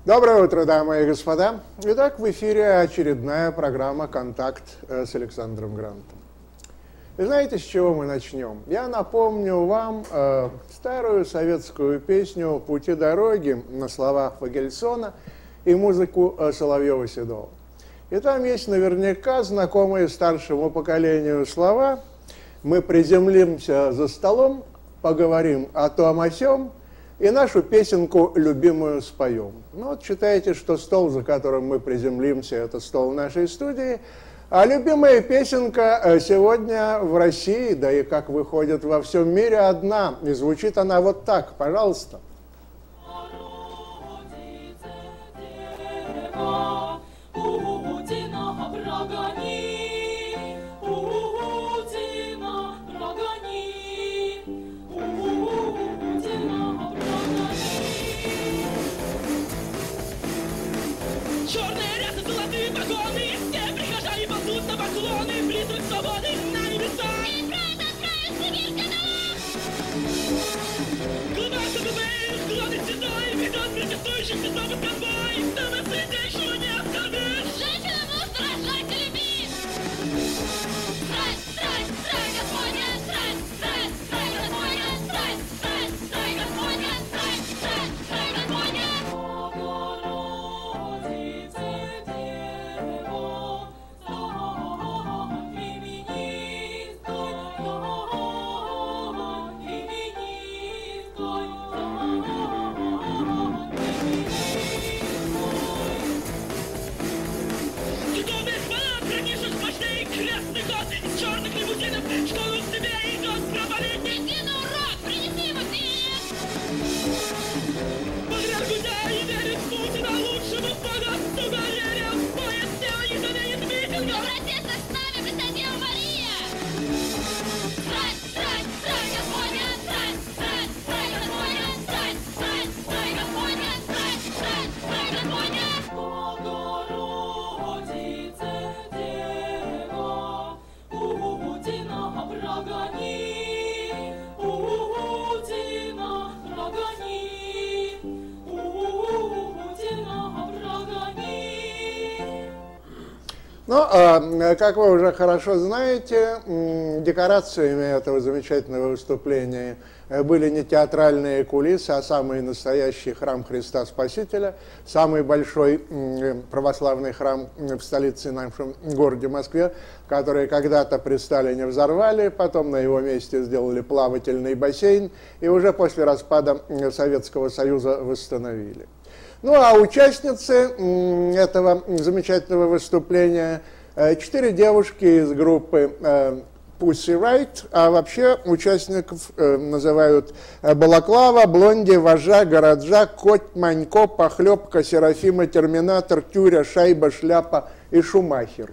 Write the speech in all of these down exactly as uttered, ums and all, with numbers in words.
Доброе утро, дамы и господа. Итак, в эфире очередная программа «Контакт» с Александром Грантом. Вы знаете, с чего мы начнем? Я напомню вам э, старую советскую песню «Пути дороги» на словах Фагельсона и музыку э, Соловьева-Седова. И там есть наверняка знакомые старшему поколению слова: «Мы приземлимся за столом, поговорим о том о сём, и нашу песенку любимую споем». Ну вот считайте, что стол, за которым мы приземлимся, это стол нашей студии, а любимая песенка сегодня в России, да и как выходит во всем мире, одна, и звучит она вот так, пожалуйста. Ну, как вы уже хорошо знаете, декорациями этого замечательного выступления были не театральные кулисы, а самый настоящий храм Христа Спасителя, самый большой православный храм в столице, нашем городе Москве, который когда-то при Сталине взорвали, потом на его месте сделали плавательный бассейн и уже после распада Советского Союза восстановили. Ну, а участницы этого замечательного выступления – четыре девушки из группы Pussy Riot, а вообще участников называют Балаклава, Блонди, Вожа, Городжа, Коть, Манько, Похлебка, Серафима, Терминатор, Тюря, Шайба, Шляпа и Шумахер.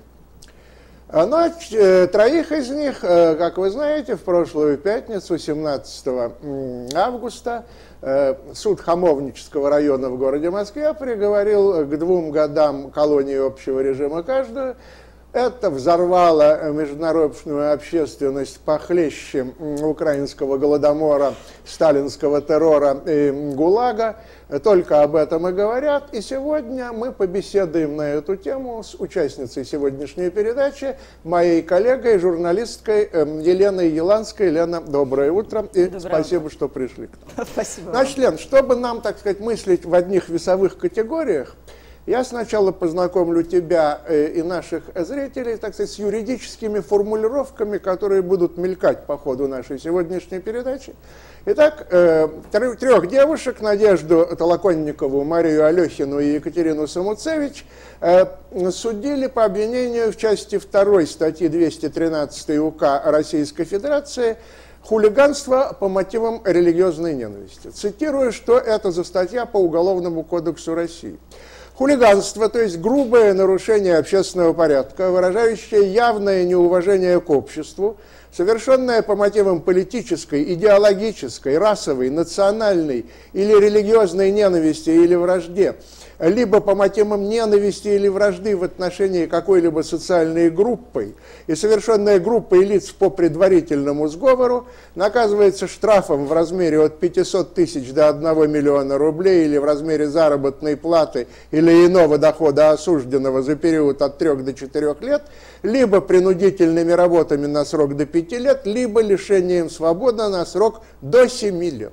Но троих из них, как вы знаете, в прошлую пятницу, семнадцатого августа, суд Хамовнического района в городе Москве приговорил к двум годам колонии общего режима каждую. Это взорвало международную общественность похлеще украинского голодомора, сталинского террора и ГУЛАГа. Только об этом и говорят. И сегодня мы побеседуем на эту тему с участницей сегодняшней передачи, моей коллегой, журналисткой Еленой Еланской. Лена, доброе утро и доброе спасибо, утро. Что пришли к нам. Спасибо. Значит, Лен, чтобы нам, так сказать, мыслить в одних весовых категориях, я сначала познакомлю тебя и наших зрителей, так сказать, с юридическими формулировками, которые будут мелькать по ходу нашей сегодняшней передачи. Итак, трех девушек, Надежду Толоконникову, Марию Алехину и Екатерину Самуцевич, судили по обвинению в части второй статьи двести тринадцать УК Российской Федерации «Хулиганство по мотивам религиозной ненависти». Цитирую, что это за статья по Уголовному кодексу России. Хулиганство, то есть грубое нарушение общественного порядка, выражающее явное неуважение к обществу, совершенное по мотивам политической, идеологической, расовой, национальной или религиозной ненависти или вражде, либо по мотивам ненависти или вражды в отношении какой-либо социальной группы, и совершенная группой лиц по предварительному сговору наказывается штрафом в размере от пятисот тысяч до одного миллиона рублей или в размере заработной платы или иного дохода осужденного за период от трёх до четырёх лет, либо принудительными работами на срок до пяти лет, либо лишением свободы на срок до семи лет.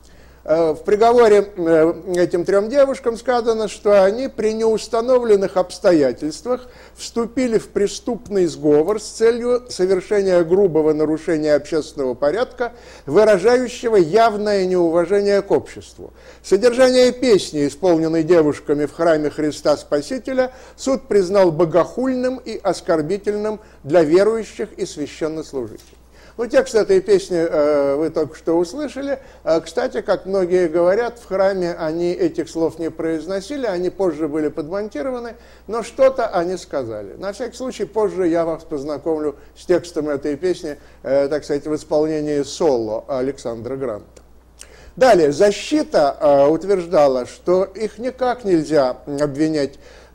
В приговоре этим трем девушкам сказано, что они при неустановленных обстоятельствах вступили в преступный сговор с целью совершения грубого нарушения общественного порядка, выражающего явное неуважение к обществу. Содержание песни, исполненной девушками в храме Христа Спасителя, суд признал богохульным и оскорбительным для верующих и священнослужителей. Ну, текст этой песни э, вы только что услышали. Э, кстати, как многие говорят, в храме они этих слов не произносили, они позже были подмонтированы, но что-то они сказали. На всякий случай, позже я вас познакомлю с текстом этой песни, э, так сказать, в исполнении соло Александра Гранта. Далее, защита э, утверждала, что их никак нельзя обвинять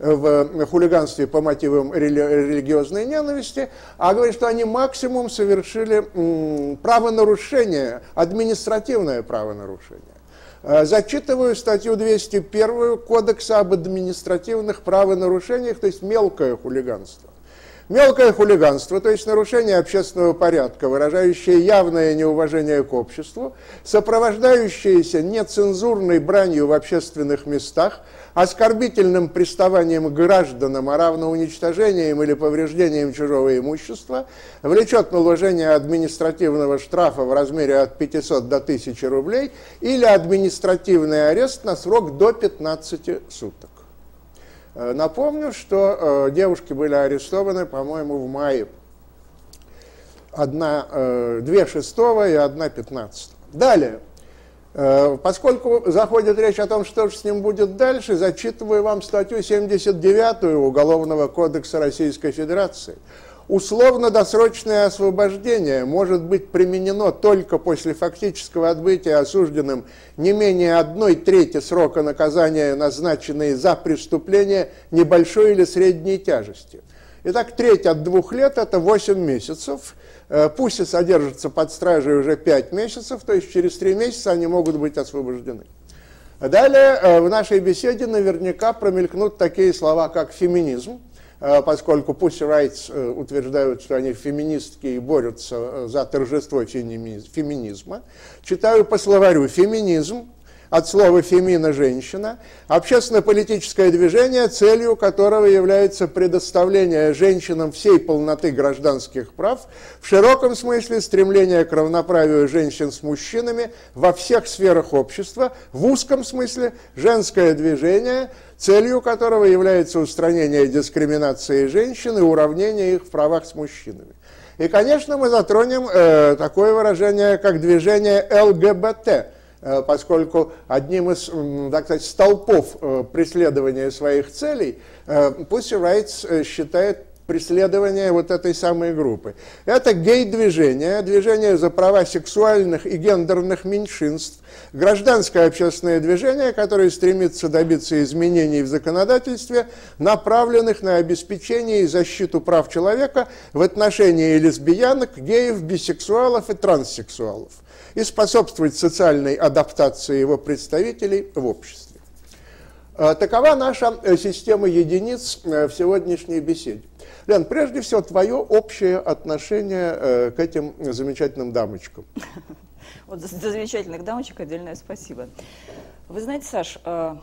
в хулиганстве по мотивам рели религиозной ненависти, а говорит, что они максимум совершили м, правонарушение, административное правонарушение. Э, зачитываю статью двести первую Кодекса об административных правонарушениях, то есть мелкое хулиганство. Мелкое хулиганство, то есть нарушение общественного порядка, выражающее явное неуважение к обществу, сопровождающееся нецензурной бранью в общественных местах, оскорбительным приставанием к гражданам, а равно уничтожением или повреждением чужого имущества, влечет наложение административного штрафа в размере от пятисот до тысячи рублей или административный арест на срок до пятнадцати суток. Напомню, что э, девушки были арестованы, по-моему, в мае. Одна, э, две шестого и одна пятнадцатого. Далее, э, поскольку заходит речь о том, что же с ним будет дальше, зачитываю вам статью семьдесят девятую Уголовного кодекса Российской Федерации. Условно-досрочное освобождение может быть применено только после фактического отбытия осужденным не менее одной трети срока наказания, назначенные за преступление небольшой или средней тяжести. Итак, треть от двух лет – это восемь месяцев. Пусть и содержатся под стражей уже пять месяцев, то есть через три месяца они могут быть освобождены. Далее в нашей беседе наверняка промелькнут такие слова, как феминизм, поскольку Pussy Rights утверждают, что они феминистки и борются за торжество феминизма. Читаю по словарю: феминизм, от слова «фемина» – женщина, общественно-политическое движение, целью которого является предоставление женщинам всей полноты гражданских прав, в широком смысле стремление к равноправию женщин с мужчинами во всех сферах общества, в узком смысле женское движение, целью которого является устранение дискриминации женщин и уравнение их в правах с мужчинами. И, конечно, мы затронем э, такое выражение, как движение эл гэ бэ тэ, поскольку одним из, так сказать, столпов преследования своих целей Pussy Rights считает преследование вот этой самой группы. Это гей-движение, движение за права сексуальных и гендерных меньшинств, гражданское общественное движение, которое стремится добиться изменений в законодательстве, направленных на обеспечение и защиту прав человека в отношении лесбиянок, геев, бисексуалов и транссексуалов, и способствовать социальной адаптации его представителей в обществе. Такова наша система единиц в сегодняшней беседе. Лен, прежде всего, твое общее отношение к этим замечательным дамочкам. Вот за, за замечательных дамочек отдельное спасибо. Вы знаете, Саш,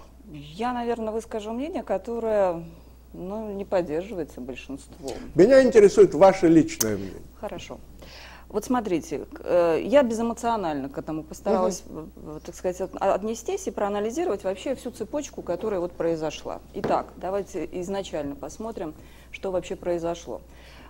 я, наверное, выскажу мнение, которое, ну, не поддерживается большинством. Меня интересует ваше личное мнение. Хорошо. Вот смотрите, я безэмоционально к этому постаралась, угу. так сказать, отнестись и проанализировать вообще всю цепочку, которая вот произошла. Итак, давайте изначально посмотрим, что вообще произошло.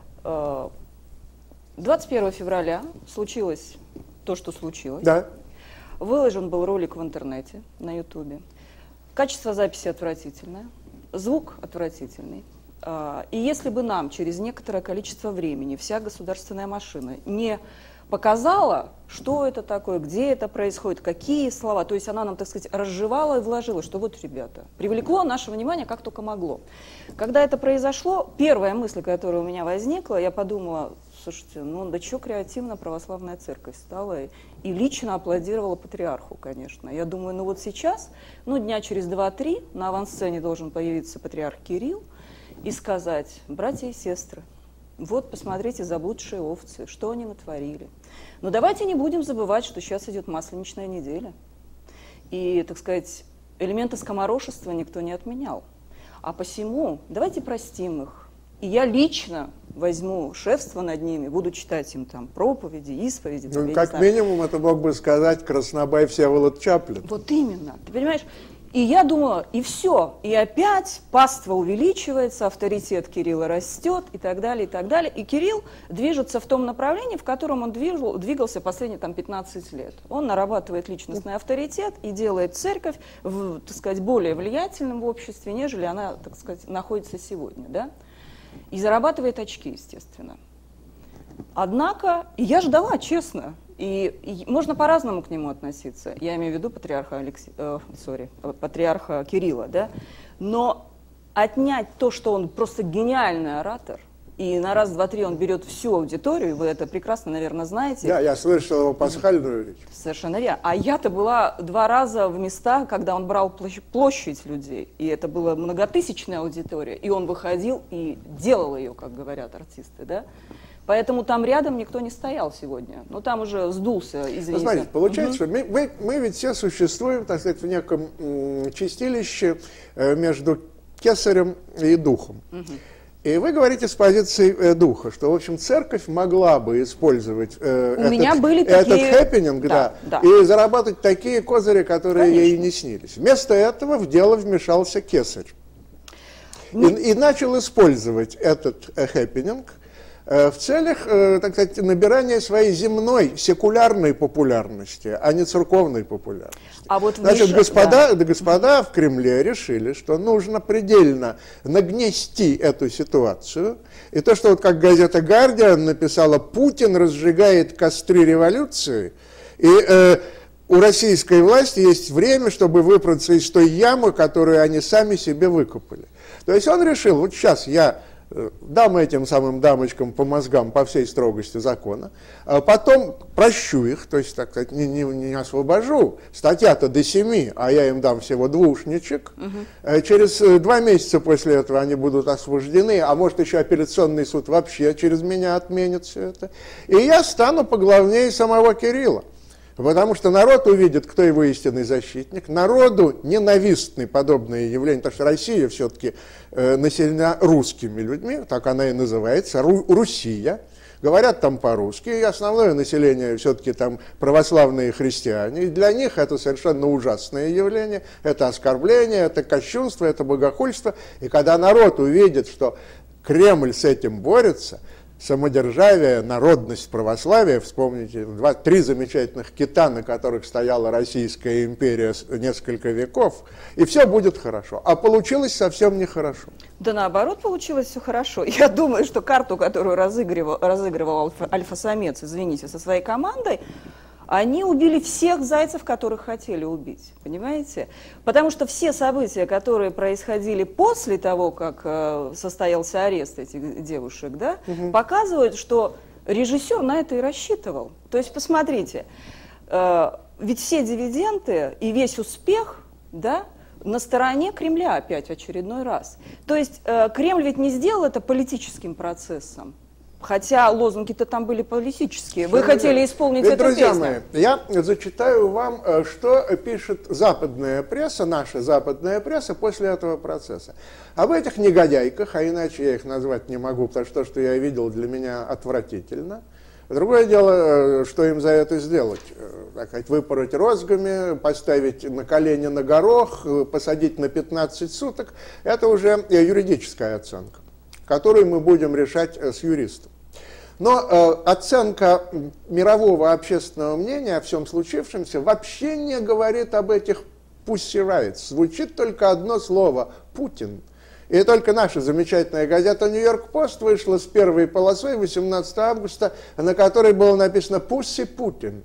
двадцать первого февраля случилось то, что случилось. Да. Выложен был ролик в интернете, на ютубе. Качество записи отвратительное, звук отвратительный. И если бы нам через некоторое количество времени вся государственная машина не показала, что это такое, где это происходит, какие слова. То есть она нам, так сказать, разжевала и вложила, что вот, ребята, привлекло наше внимание как только могло. Когда это произошло, первая мысль, которая у меня возникла, я подумала, слушайте, ну да что креативно православная церковь стала, и, и лично аплодировала патриарху, конечно. Я думаю, ну вот сейчас, ну дня через два-три на авансцене должен появиться патриарх Кирилл и сказать: братья и сестры, вот посмотрите, заблудшие овцы, что они натворили. Но давайте не будем забывать, что сейчас идет Масленичная неделя. И, так сказать, элементы скоморошества никто не отменял. А посему давайте простим их. И я лично возьму шефство над ними, буду читать им там проповеди, исповеди. Ну, там, как минимум, это мог бы сказать Краснобай Всеволод Чаплин. Вот именно. Ты понимаешь? И я думала, и все, и опять паства увеличивается, авторитет Кирилла растет, и так далее, и так далее. И Кирилл движется в том направлении, в котором он движил, двигался последние там, пятнадцать лет. Он нарабатывает личностный авторитет и делает церковь, в, так сказать, более влиятельным в обществе, нежели она, так сказать, находится сегодня, да? И зарабатывает очки, естественно. Однако, я ждала, честно. И, и можно по-разному к нему относиться. Я имею в виду патриарха, Алексе... э, sorry, патриарха Кирилла, да? Но отнять то, что он просто гениальный оратор, и на раз, два, три он берет всю аудиторию, вы это прекрасно, наверное, знаете. Да, я слышал его пасхальную речь. Совершенно верно. А я-то была два раза в местах, когда он брал площадь людей, и это была многотысячная аудитория, и он выходил и делал ее, как говорят артисты, да? Поэтому там рядом никто не стоял сегодня. Ну, там уже сдулся, извините. Ну, смотрите, получается, угу. что мы, мы, мы ведь все существуем, так сказать, в неком м, чистилище э, между кесарем и духом. Угу. И вы говорите с позиции э, духа, что, в общем, церковь могла бы использовать э, У этот, меня были этот такие... хэппининг, да, да, да. и заработать такие козыри, которые Конечно. ей не снились. Вместо этого в дело вмешался кесарь. Ну... И, и начал использовать этот э, хэппининг в целях, так сказать, набирания своей земной, секулярной популярности, а не церковной популярности. А вот Значит, выше... господа, да. господа в Кремле решили, что нужно предельно нагнести эту ситуацию. И то, что, вот как газета «Гардиан» написала, Путин разжигает костры революции, и э, у российской власти есть время, чтобы выбраться из той ямы, которую они сами себе выкопали. То есть он решил, вот сейчас я... дам этим самым дамочкам по мозгам по всей строгости закона, а потом прощу их, то есть, так сказать, не, не, не освобожу, статья-то до семи, а я им дам всего двушничек, угу. Через два месяца после этого они будут освобождены, а может еще апелляционный суд вообще через меня отменит все это, и я стану поглавнее самого Кирилла. Потому что народ увидит, кто его истинный защитник. Народу ненавистны подобные явления, потому что Россия все-таки э, населена русскими людьми, так она и называется, Ру Руссия. Говорят там по-русски, и основное население все-таки там православные христиане. И для них это совершенно ужасное явление, это оскорбление, это кощунство, это богохульство. И когда народ увидит, что Кремль с этим борется, самодержавие, народность, православие, вспомните, два, три замечательных кита, на которых стояла Российская империя несколько веков, и все будет хорошо. А получилось совсем нехорошо. Да наоборот, получилось все хорошо. Я думаю, что карту, которую разыгрывал, разыгрывал альфа-самец, извините, со своей командой, они убили всех зайцев, которых хотели убить, понимаете? Потому что все события, которые происходили после того, как э, состоялся арест этих девушек, да, угу. показывают, что режиссер на это и рассчитывал. То есть, посмотрите, э, ведь все дивиденды и весь успех, да, на стороне Кремля опять в очередной раз. То есть э, Кремль ведь не сделал это политическим процессом. Хотя лозунги-то там были политические. Вы хотели исполнить Ведь, эту друзья песню. мои, я зачитаю вам, что пишет западная пресса, наша западная пресса после этого процесса. Об этих негодяйках, а иначе я их назвать не могу, потому что то, что я видел, для меня отвратительно. Другое дело, что им за это сделать. Так сказать, выпороть розгами, поставить на колени на горох, посадить на пятнадцать суток. Это уже юридическая оценка, которую мы будем решать с юристом. Но э, оценка мирового общественного мнения о всем случившемся вообще не говорит об этих pussy rights. Звучит только одно слово – Путин. И только наша замечательная газета «Нью-Йорк Пост» вышла с первой полосой восемнадцатого августа, на которой было написано «Пусси Путин».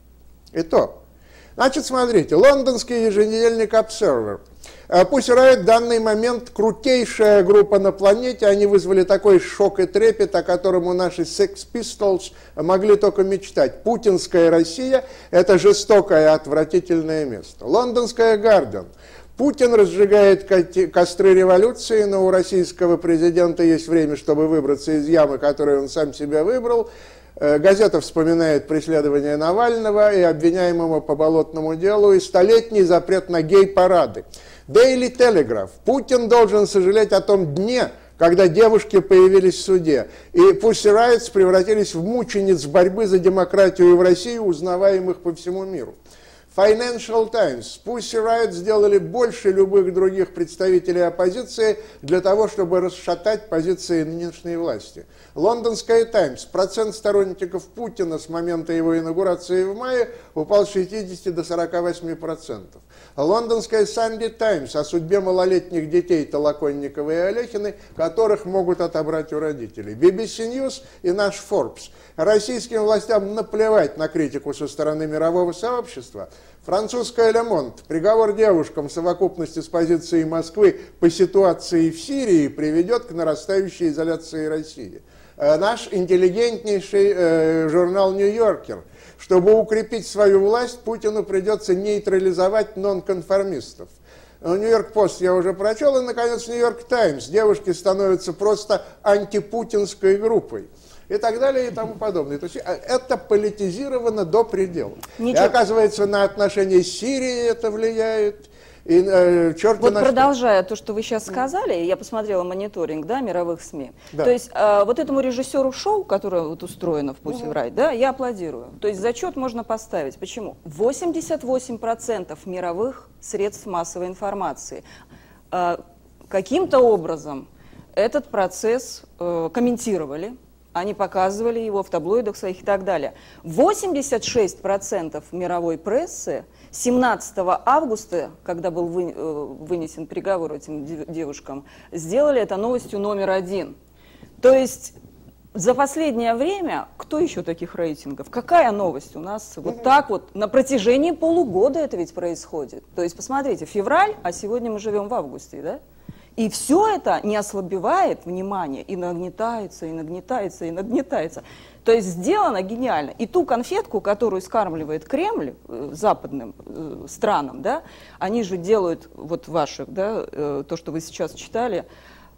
И то. Значит, смотрите, лондонский еженедельник Observer. Pussy Riot в данный момент крутейшая группа на планете. Они вызвали такой шок и трепет, о котором у наши Sex Pistols могли только мечтать. Путинская Россия – это жестокое и отвратительное место. Лондонская Guardian. Путин разжигает костры революции, но у российского президента есть время, чтобы выбраться из ямы, которую он сам себя выбрал. Газета вспоминает преследование Навального и обвиняемого по болотному делу и столетний запрет на гей-парады. Daily Telegraph. Путин должен сожалеть о том дне, когда девушки появились в суде. И Pussy Riot превратились в мучениц борьбы за демократию в России, узнаваемых по всему миру. Financial Times. Pussy Riot сделали больше любых других представителей оппозиции для того, чтобы расшатать позиции нынешней власти. Лондонская Таймс. Процент сторонников Путина с момента его инаугурации в мае упал с шестидесяти до сорока восьми процентов. Лондонская Sunday Times о судьбе малолетних детей Толоконникова и Олехиной, которых могут отобрать у родителей. би би си News и наш Forbes. Российским властям наплевать на критику со стороны мирового сообщества. Французская Le Monde. Приговор девушкам в совокупности с позицией Москвы по ситуации в Сирии приведет к нарастающей изоляции России. Наш интеллигентнейший э, журнал «Нью-Йоркер». Чтобы укрепить свою власть, Путину придется нейтрализовать нонконформистов. «Нью-Йорк Пост» я уже прочел, и, наконец, «Нью-Йорк Таймс». Девушки становятся просто антипутинской группой. И так далее, и тому подобное. То есть это политизировано до предела. И оказывается, на отношения с Сирией это влияет. И, э, черт вот на продолжая что. то, что вы сейчас сказали, я посмотрела мониторинг, да, мировых СМИ. Да. То есть э, вот этому режиссеру шоу, которое вот устроено в Pussy Riot, да, я аплодирую. То есть зачет можно поставить. Почему? восемьдесят восемь процентов мировых средств массовой информации э, каким-то образом этот процесс э, комментировали. Они показывали его в таблоидах своих и так далее. восемьдесят шесть процентов мировой прессы семнадцатого августа, когда был вы, вынесен приговор этим девушкам, сделали это новостью номер один. То есть за последнее время, кто еще таких рейтингов? Какая новость у нас вот так вот на протяжении полугода это ведь происходит? То есть посмотрите, февраль, а сегодня мы живем в августе, да? И все это не ослабевает внимание, и нагнетается, и нагнетается, и нагнетается. То есть сделано гениально. И ту конфетку, которую скармливает Кремль э, западным э, странам, да, они же делают, вот ваших, да, э, то, что вы сейчас читали,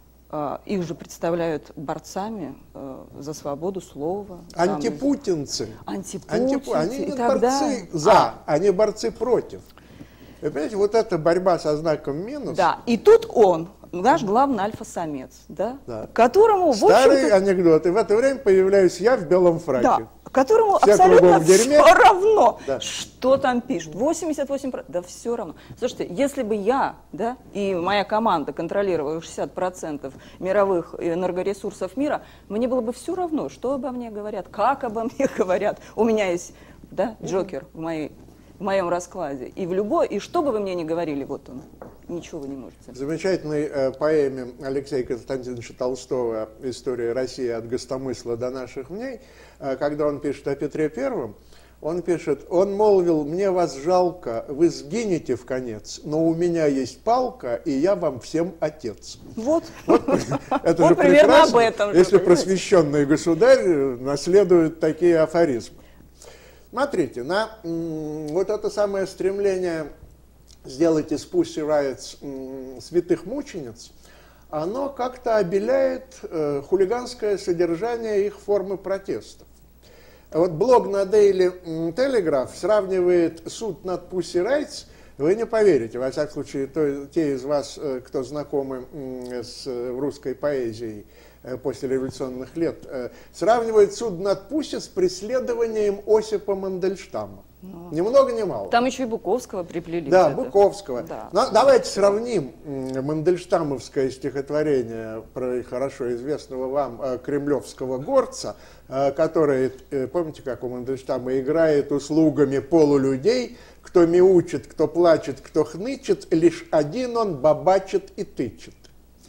э, их же представляют борцами э, за свободу слова. Антипутинцы. Антипутинцы. Антипу... Они не борцы далее. за, а. они борцы против. Вы понимаете, вот эта борьба со знаком минус. Да, и тут он, наш главный альфа-самец, да, да. которому, старый анекдот, и в это время появляюсь я в белом фраке. Да, которому все абсолютно все равно, да. что там пишут. восемьдесят восемь процентов, да все равно. Слушайте, если бы я, да, и моя команда контролировала шестьдесят процентов мировых энергоресурсов мира, мне было бы все равно, что обо мне говорят, как обо мне говорят. У меня есть, да, Джокер в моей... в моем раскладе. И в любой, и что бы вы мне ни говорили, вот он, ничего вы не можете. В замечательной э, поэме Алексея Константиновича Толстого «История России от гостомысла до наших дней», э, когда он пишет о Петре Первом, он пишет: «Он молвил, мне вас жалко, вы сгинете в конец, но у меня есть палка, и я вам всем отец». Вот, это же прекрасно, если просвещенный государь наследует такие афоризмы. Смотрите, на м, вот это самое стремление сделать из Pussy Riot м, святых мучениц, оно как-то обеляет э, хулиганское содержание их формы протестов. Вот блог на Daily Telegraph сравнивает суд над Pussy Riot, вы не поверите, во всяком случае, то, те из вас, кто знакомы с русской поэзией после революционных лет, сравнивает суд над Пусси с преследованием Осипа Мандельштама. Ну, ни много ни мало. Там еще и Буковского приплели. Да, Буковского. Да. Но давайте сравним мандельштамовское стихотворение про хорошо известного вам кремлевского горца, который, помните, как у Мандельштама, играет услугами полулюдей, кто мяучит, кто плачет, кто хнычет, лишь один он бабачит и тычет.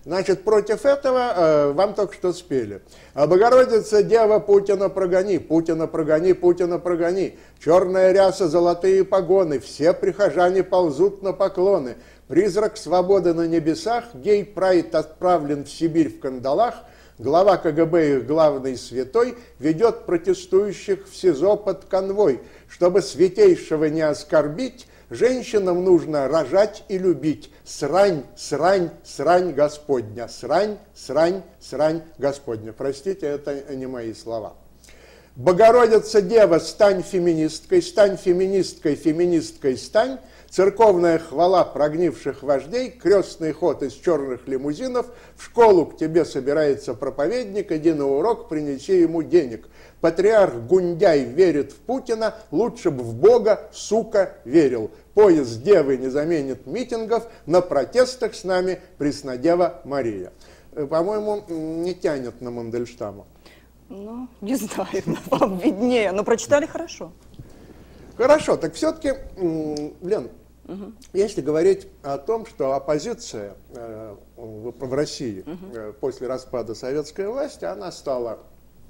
Значит, против этого э, вам только что спели. «А Богородица, Дева, Путина прогони, Путина прогони, Путина прогони. Черная ряса, золотые погоны, все прихожане ползут на поклоны. Призрак свободы на небесах, гей-прайд отправлен в Сибирь в кандалах. Глава КГБ, их главный святой, ведет протестующих в СИЗО под конвой. Чтобы святейшего не оскорбить, женщинам нужно рожать и любить. Срань, срань, срань Господня. Срань, срань, срань Господня». Простите, это не мои слова. «Богородица, Дева, стань феминисткой, стань феминисткой, феминисткой стань. Церковная хвала прогнивших вождей, крестный ход из черных лимузинов, в школу к тебе собирается проповедник, иди на урок, принеси ему денег. Патриарх Гундяй верит в Путина, лучше бы в Бога, сука, верил. Поезд Девы не заменит митингов, на протестах с нами Преснодева Мария». По-моему, не тянет на Мандельштама. Ну, не знаю, вам виднее, но прочитали хорошо. Хорошо, так все-таки, Лен, угу. если говорить о том, что оппозиция э, в, в России угу. э, после распада советской власти, она стала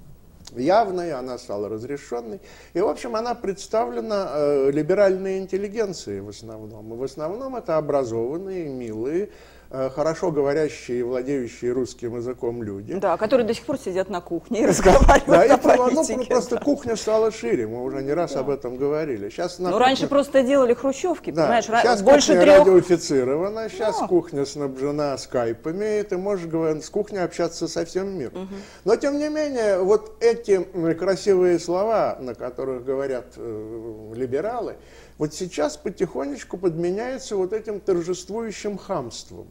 явной, она стала разрешенной, и, в общем, она представлена э, либеральной интеллигенцией в основном. И в основном это образованные, милые, хорошо говорящие и владеющие русским языком люди. Да, которые до сих пор сидят на кухне и разговаривают да, о и политике. Ну, просто да. кухня стала шире, мы уже не раз да. об этом говорили. Сейчас ну, кухне... раньше просто делали хрущевки, да. понимаешь, сейчас больше кухня трех... радиофицирована, сейчас да. кухня снабжена скайпами, и ты можешь говорить, с кухней общаться со всем миром. Угу. Но, тем не менее, вот эти красивые слова, на которых говорят э, либералы, вот сейчас потихонечку подменяются вот этим торжествующим хамством.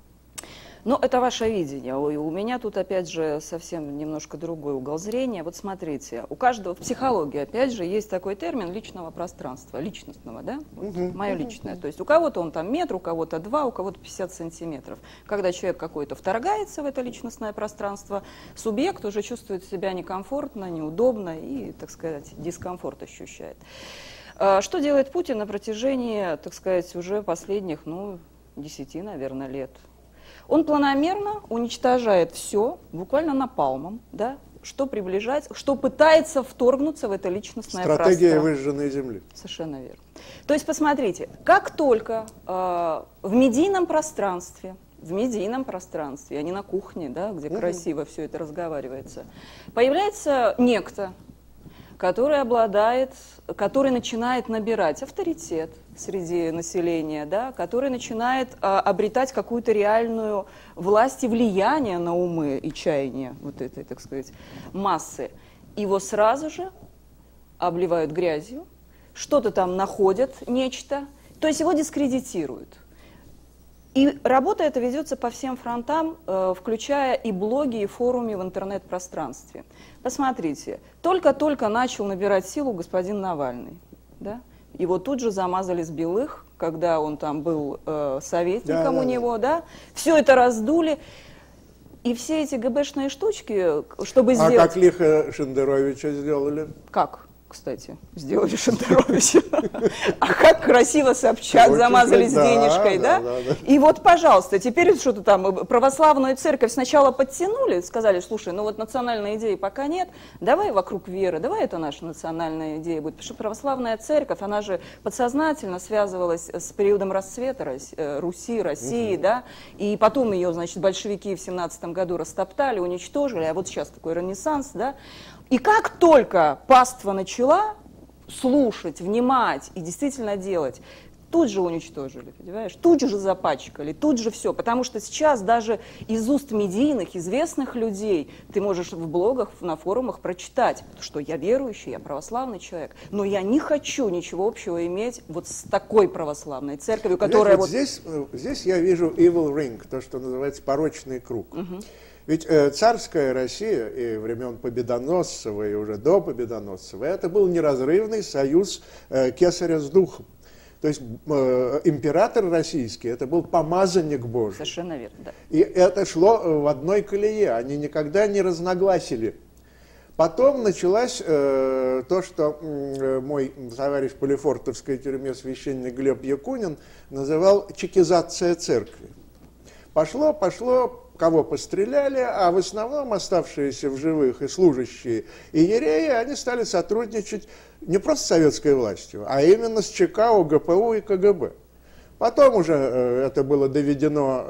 Ну, это ваше видение. У меня тут, опять же, совсем немножко другой угол зрения. Вот смотрите, у каждого в психологии, опять же, есть такой термин личного пространства, личностного, да? Вот, uh-huh. мое личное. То есть у кого-то он там метр, у кого-то два, у кого-то пятьдесят сантиметров. Когда человек какой-то вторгается в это личностное пространство, субъект уже чувствует себя некомфортно, неудобно и, так сказать, дискомфорт ощущает. Что делает Путин на протяжении, так сказать, уже последних, ну, десяти, наверное, лет? Он планомерно уничтожает все, буквально напалмом, да, что приближается, что пытается вторгнуться в это личностное пространство. Стратегия выжженной земли. Совершенно верно. То есть, посмотрите, как только э, в медийном пространстве, в медийном пространстве, а не на кухне, да, где угу. красиво все это разговаривается, появляется некто, который обладает, который начинает набирать авторитет среди населения, да, который начинает а, обретать какую-то реальную власть и влияние на умы и чаяния вот этой, так сказать, массы. Его сразу же обливают грязью, что-то там находят, нечто, то есть его дискредитируют. И работа эта ведется по всем фронтам, э, включая и блоги, и форумы в интернет-пространстве. Посмотрите, только-только начал набирать силу господин Навальный. Да? Его тут же замазали с белых, когда он там был э, советником да, у да, него. Да. Да? Все это раздули. И все эти ГБшные штучки, чтобы сделать... А как лихо Шендеровича сделали? Как? Кстати, сделали Шендеровича. А как красиво Собчак замазали с денежкой, да? И вот, пожалуйста, теперь что-то там, православную церковь сначала подтянули, сказали, слушай, ну вот национальной идеи пока нет, давай вокруг веры, давай это наша национальная идея будет. Потому что православная церковь, она же подсознательно связывалась с периодом расцвета Руси, России, да? И потом ее, значит, большевики в семнадцатом году растоптали, уничтожили, а вот сейчас такой ренессанс, да? И как только паства начала слушать, внимать и действительно делать, тут же уничтожили, понимаешь? Тут же запачкали, тут же все. Потому что сейчас даже из уст медийных, известных людей ты можешь в блогах, на форумах прочитать, что я верующий, я православный человек, но я не хочу ничего общего иметь вот с такой православной церковью, которая... Вот вот... Здесь, здесь я вижу evil ring, то, что называется порочный круг. Угу. Ведь э, царская Россия и времен Победоносцева, и уже до Победоносцева, это был неразрывный союз э, кесаря с духом. То есть э, император российский, это был помазанник Божий. Совершенно верно, да. И это шло в одной колее, они никогда не разногласили. Потом началось э, то, что э, мой товарищ по Лефортовской тюрьме, священник Глеб Якунин, называл чекизация церкви. Пошло, пошло, кого постреляли, а в основном оставшиеся в живых и служащие иереи, они стали сотрудничать не просто с советской властью, а именно с ЧК, ОГПУ и КГБ. Потом уже э, это было доведено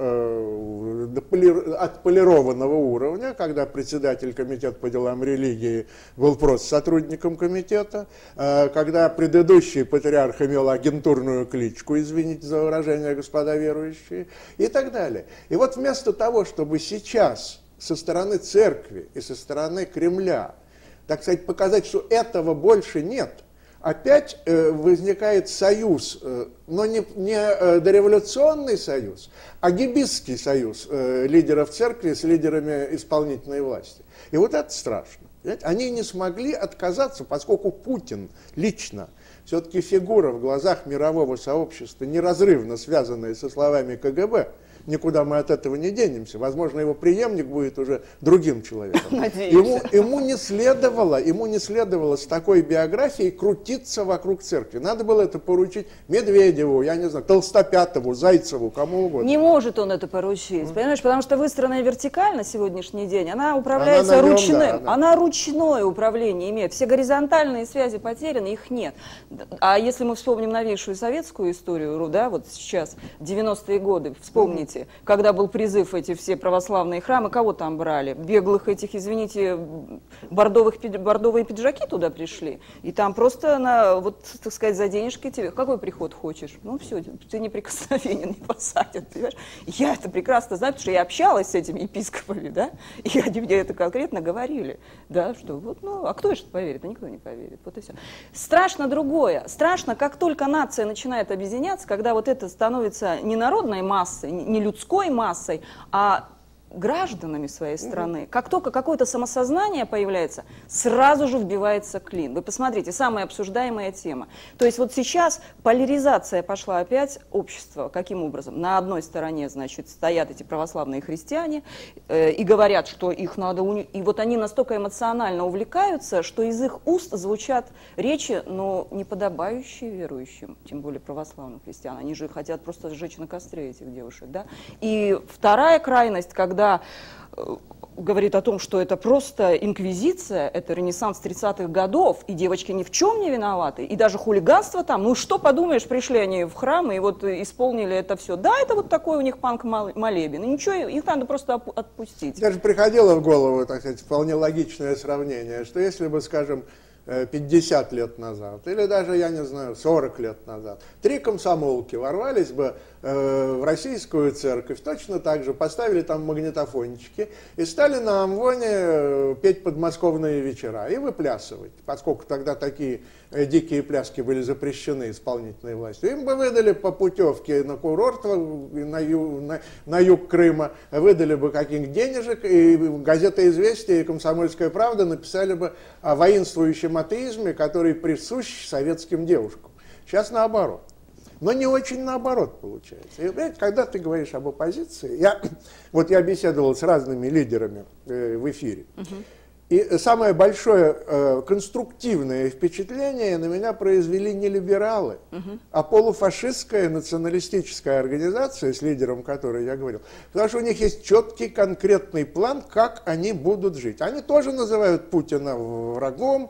э, до поли, отполированного уровня, когда председатель комитета по делам религии был просто сотрудником комитета, э, когда предыдущий патриарх имел агентурную кличку, извините за выражение, господа верующие, и так далее. И вот вместо того, чтобы сейчас со стороны церкви и со стороны Кремля, так сказать, показать, что этого больше нет, опять э, возникает союз, э, но не, не э, дореволюционный союз, а гибистский союз э, лидеров церкви с лидерами исполнительной власти. И вот это страшно. Понимаете? Они не смогли отказаться, поскольку Путин лично все-таки фигура в глазах мирового сообщества, неразрывно связанная со словами КГБ. Никуда мы от этого не денемся. Возможно, его преемник будет уже другим человеком. Ему, ему, не следовало, ему не следовало с такой биографией крутиться вокруг церкви. Надо было это поручить Медведеву, я не знаю, Толстопятову, Зайцеву, кому угодно. Не может он это поручить, mm. понимаешь? Потому что выстроенная вертикаль на сегодняшний день, она управляется она ручным. Да, да. Она ручное управление имеет. Все горизонтальные связи потеряны, их нет. А если мы вспомним новейшую советскую историю, да, вот сейчас, девяностые годы, вспомните, mm. когда был призыв, эти все православные храмы, кого там брали? Беглых этих, извините, бордовых, бордовые пиджаки туда пришли. И там просто, на, вот, так сказать, за денежки тебе, какой приход хочешь? Ну все, ты неприкосновенен, не посадят, понимаешь? Я это прекрасно знаю, потому что я общалась с этими епископами, да, и они мне это конкретно говорили, да, что вот, ну, а кто же поверит? Да никто не поверит, вот и все. Страшно другое. Страшно, как только нация начинает объединяться, когда вот это становится не народной массой, не людской массой, а гражданами своей страны. Как только какое-то самосознание появляется, сразу же вбивается клин. Вы посмотрите, самая обсуждаемая тема. То есть вот сейчас поляризация пошла опять общества. Каким образом? На одной стороне, значит, стоят эти православные христиане э, и говорят, что их надо... Уни... И вот они настолько эмоционально увлекаются, что из их уст звучат речи, но не подобающие верующим, тем более православным христианам. Они же хотят просто сжечь на костре этих девушек. Да? И вторая крайность, когда говорит о том, что это просто инквизиция, это ренессанс тридцатых годов, и девочки ни в чем не виноваты, и даже хулиганство там, ну что подумаешь, пришли они в храм и вот исполнили это все. Да, это вот такой у них панк-молебен, и ничего, их надо просто отпустить. Даже приходило в голову, так сказать, вполне логичное сравнение, что если бы, скажем, пятьдесят лет назад, или даже, я не знаю, сорок лет назад, три комсомолки ворвались бы э, в российскую церковь, точно так же поставили там магнитофончики и стали на амвоне петь подмосковные вечера и выплясывать, поскольку тогда такие э, дикие пляски были запрещены исполнительной властью. Им бы выдали по путевке на курорт, на, ю, на, на юг Крыма, выдали бы каких-нибудь денежек, и газета «Известия» и «Комсомольская правда» написали бы о воинствующем атеизме, который присущ советским девушкам. Сейчас наоборот. Но не очень наоборот получается. И, понимаете, когда ты говоришь об оппозиции, я, вот я беседовал с разными лидерами э, в эфире, uh-huh. и самое большое э, конструктивное впечатление на меня произвели не либералы, uh-huh. а полуфашистская националистическая организация, с лидером которой я говорил. Потому что у них есть четкий конкретный план, как они будут жить. Они тоже называют Путина врагом,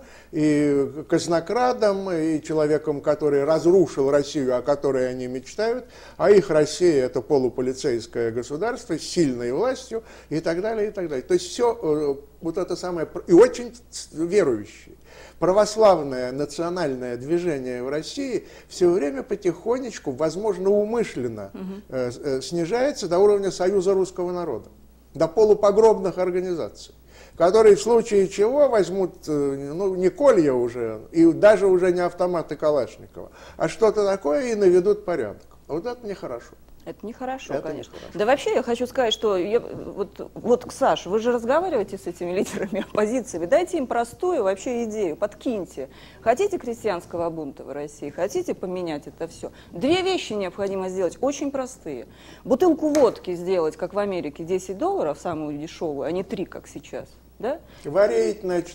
и казнокрадом, и человеком, который разрушил Россию, о которой они мечтают, а их Россия – это полуполицейское государство с сильной властью и так далее, и так далее. То есть все вот это самое, и очень верующие. Православное национальное движение в России все время потихонечку, возможно, умышленно угу. э, снижается до уровня Союза русского народа, до полупогробных организаций, которые в случае чего возьмут, ну, не колья уже, и даже уже не автоматы Калашникова, а что-то такое и наведут порядок. Вот это нехорошо. Это нехорошо, это конечно. Нехорошо. Да вообще я хочу сказать, что я, вот, вот, Саша, вы же разговариваете с этими лидерами оппозиции, вы дайте им простую вообще идею, подкиньте. Хотите крестьянского бунта в России, хотите поменять это все? Две вещи необходимо сделать, очень простые. Бутылку водки сделать, как в Америке, десять долларов, самую дешевую, а не три, как сейчас. Да? Вареять начнут.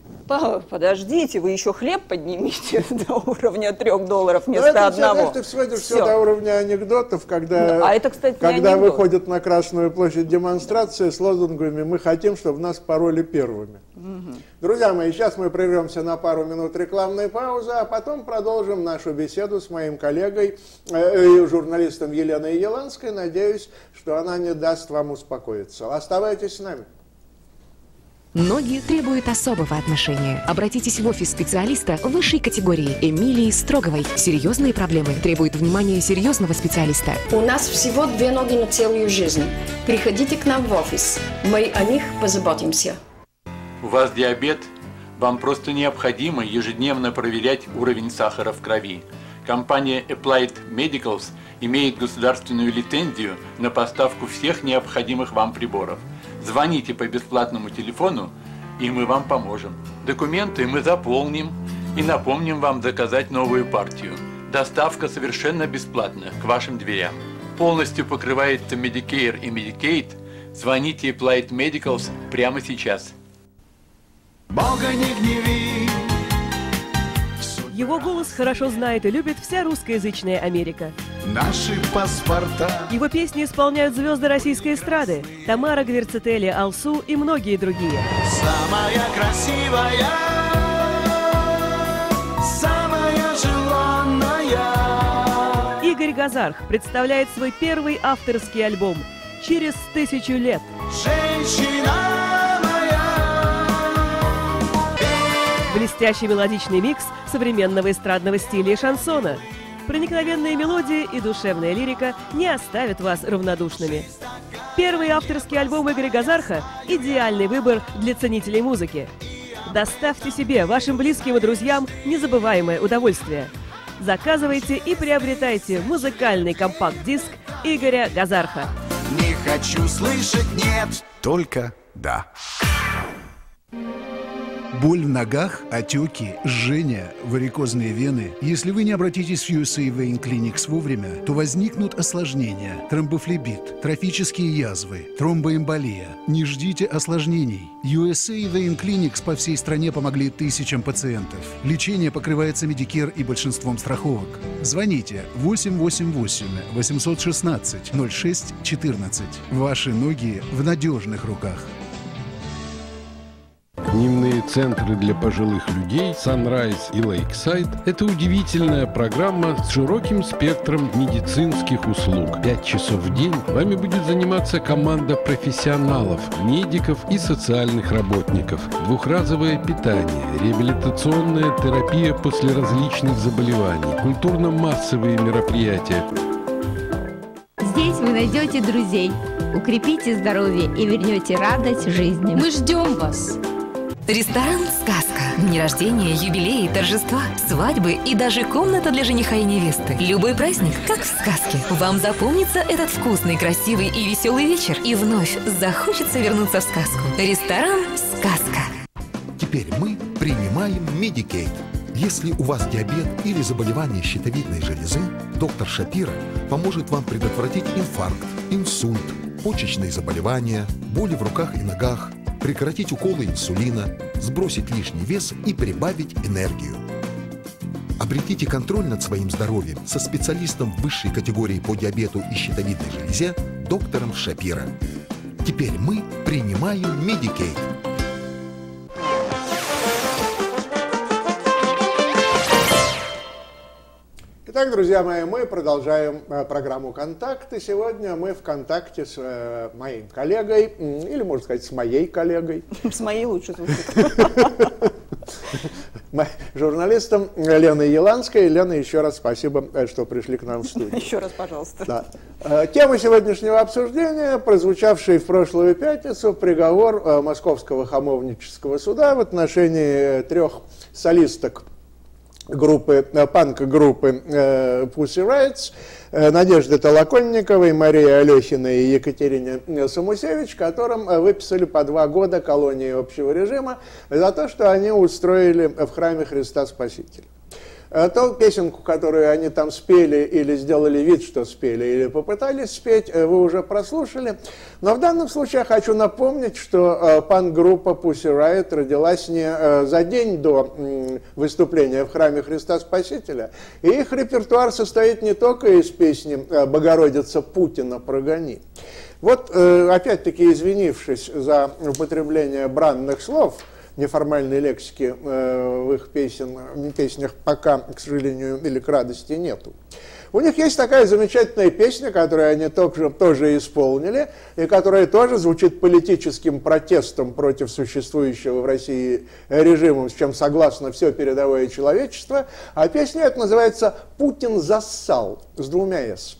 Подождите, вы еще хлеб поднимите до уровня трех долларов вместо это, одного. Это сводит все до уровня анекдотов, когда, ну, а это, кстати, когда выходят на Красную площадь демонстрации с лозунгами «Мы хотим, чтобы нас пороли первыми». Угу. Друзья мои, сейчас мы прервемся на пару минут рекламной паузы, а потом продолжим нашу беседу с моим коллегой, э, журналистом Еленой Еланской. Надеюсь, что она не даст вам успокоиться. Оставайтесь с нами. Ноги требуют особого отношения. Обратитесь в офис специалиста высшей категории Эмилии Строговой. Серьезные проблемы требуют внимания серьезного специалиста. У нас всего две ноги на целую жизнь. Приходите к нам в офис. Мы о них позаботимся. У вас диабет? Вам просто необходимо ежедневно проверять уровень сахара в крови. Компания Applied Medicals имеет государственную лицензию на поставку всех необходимых вам приборов. Звоните по бесплатному телефону, и мы вам поможем. Документы мы заполним и напомним вам заказать новую партию. Доставка совершенно бесплатна к вашим дверям. Полностью покрывается Medicare и Medicaid. Звоните Applied Medicals прямо сейчас. Бога не гневи. Его голос хорошо знает и любит вся русскоязычная Америка. Наши паспорта. Его песни исполняют звезды российской эстрады: Тамара Гверцетели, Алсу и многие другие. Самая красивая, самая желанная. Игорь Газарх представляет свой первый авторский альбом «Через тысячу лет». Женщина моя. Блестящий мелодичный микс современного эстрадного стиля и шансона. Проникновенные мелодии и душевная лирика не оставят вас равнодушными. Первый авторский альбом Игоря Газарха – идеальный выбор для ценителей музыки. Доставьте себе, вашим близким и друзьям незабываемое удовольствие. Заказывайте и приобретайте музыкальный компакт-диск Игоря Газарха. Не хочу слышать нет, только да. Боль в ногах, отеки, жжение, варикозные вены. Если вы не обратитесь в ю эс эй Vein Clinics вовремя, то возникнут осложнения: тромбофлебит, трофические язвы, тромбоэмболия. Не ждите осложнений. ю эс эй Vein Clinics по всей стране помогли тысячам пациентов. Лечение покрывается Medicare и большинством страховок. Звоните восемь восемь восемь восемьсот шестнадцать ноль шесть четырнадцать. Ваши ноги в надежных руках. Дневные центры для пожилых людей Sunrise и Lakeside – это удивительная программа с широким спектром медицинских услуг. Пять часов в день вами будет заниматься команда профессионалов, медиков и социальных работников. Двухразовое питание, реабилитационная терапия после различных заболеваний, культурно-массовые мероприятия. Здесь вы найдете друзей, укрепите здоровье и вернете радость жизни. Мы ждем вас! Ресторан «Сказка». Дни рождения, юбилеи, торжества, свадьбы и даже комната для жениха и невесты. Любой праздник, как в сказке. Вам запомнится этот вкусный, красивый и веселый вечер. И вновь захочется вернуться в сказку. Ресторан «Сказка». Теперь мы принимаем Medicaid. Если у вас диабет или заболевание щитовидной железы, доктор Шапира поможет вам предотвратить инфаркт, инсульт, почечные заболевания, боли в руках и ногах, прекратить уколы инсулина, сбросить лишний вес и прибавить энергию. Обретите контроль над своим здоровьем со специалистом высшей категории по диабету и щитовидной железе доктором Шапира. Теперь мы принимаем Medicaid. Итак, друзья мои, мы продолжаем э, программу «Контакт». И сегодня мы в контакте с э, моим коллегой, или, можно сказать, с моей коллегой. С моей лучше звучит. Журналистом Леной Еланской. Лена, еще раз спасибо, что пришли к нам в студию. Еще раз, пожалуйста. Да. Тема сегодняшнего обсуждения, прозвучавший в прошлую пятницу приговор Московского хамовнического суда в отношении трех солисток группы, панк-группы Pussy Riot, Надежды Толоконниковой, Марии Алехиной и Екатерине Самусевич, которым выписали по два года колонии общего режима за то, что они устроили в храме Христа Спасителя. Ту песенку, которую они там спели или сделали вид, что спели, или попытались спеть, вы уже прослушали. Но в данном случае я хочу напомнить, что панк-группа Pussy Riot родилась не за день до выступления в храме Христа Спасителя. И их репертуар состоит не только из песни «Богородица Путина прогони». Вот, опять-таки, извинившись за употребление бранных слов, неформальной лексики э, в их песен, песнях пока, к сожалению, или к радости нету. У них есть такая замечательная песня, которую они тоже, тоже исполнили, и которая тоже звучит политическим протестом против существующего в России режима, с чем согласно все передовое человечество. А песня эта называется «Путин зассал» с двумя «с».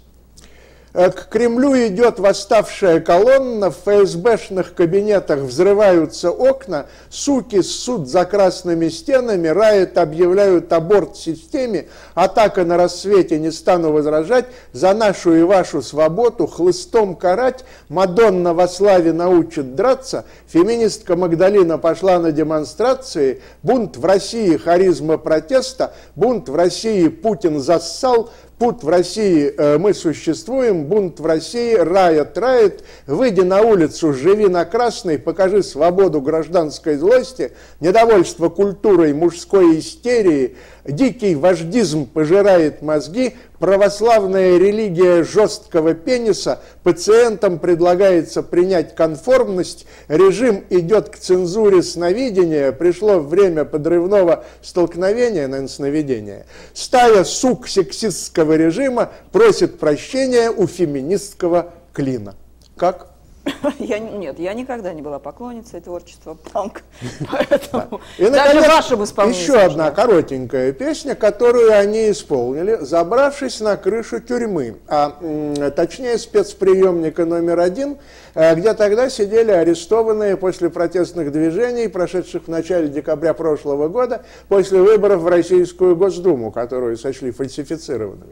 К Кремлю идет восставшая колонна, в ФСБшных кабинетах взрываются окна, суки ссут за красными стенами, Riot объявляют аборт системе, атака на рассвете, не стану возражать, за нашу и вашу свободу хлыстом карать, Мадонна во славе научит драться, феминистка Магдалина пошла на демонстрации, бунт в России, харизма протеста, бунт в России, Путин зассал, Пут в России, э, мы существуем, бунт в России, Riot, Riot, выйди на улицу, живи на красной, покажи свободу гражданской злости, недовольство культурой мужской истерии, дикий вождизм пожирает мозги, православная религия жесткого пениса, пациентам предлагается принять конформность, режим идет к цензуре сновидения, пришло время подрывного столкновения, наверное, сновидения. Стая сук сексистского режима просит прощения у феминистского клина. Как? Я, нет, я никогда не была поклонницей творчества панк, поэтому и, даже наконец, вашим исполнением. Еще одна коротенькая песня, которую они исполнили, забравшись на крышу тюрьмы, а точнее спецприемника номер один, где тогда сидели арестованные после протестных движений, прошедших в начале декабря прошлого года, после выборов в Российскую Госдуму, которую сочли фальсифицированными.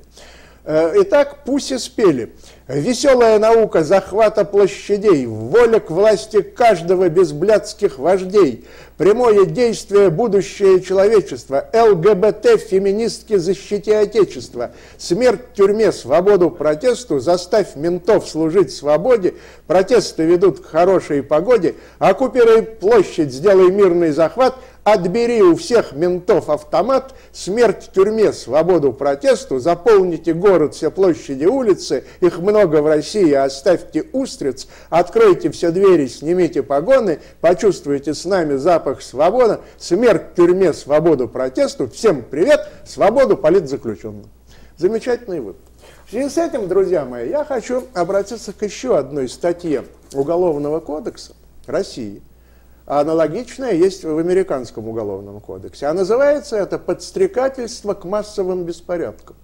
Итак, Пусси спели. Веселая наука захвата площадей, воля к власти каждого без блядских вождей, прямое действие будущее человечества, ЛГБТ, феминистки, защити Отечества, смерть в тюрьме, свободу протесту, заставь ментов служить свободе, протесты ведут к хорошей погоде, оккупируй площадь, сделай мирный захват, отбери у всех ментов автомат, смерть в тюрьме, свободу протесту, заполните город, все площади, улицы, их много в России, оставьте устриц, откройте все двери, снимите погоны, почувствуйте с нами запах свободы, смерть в тюрьме, свободу протесту, всем привет, свободу политзаключенным. Замечательный вывод. В связи с этим, друзья мои, я хочу обратиться к еще одной статье Уголовного кодекса России. Аналогичное есть в американском уголовном кодексе. А называется это «Подстрекательство к массовым беспорядкам».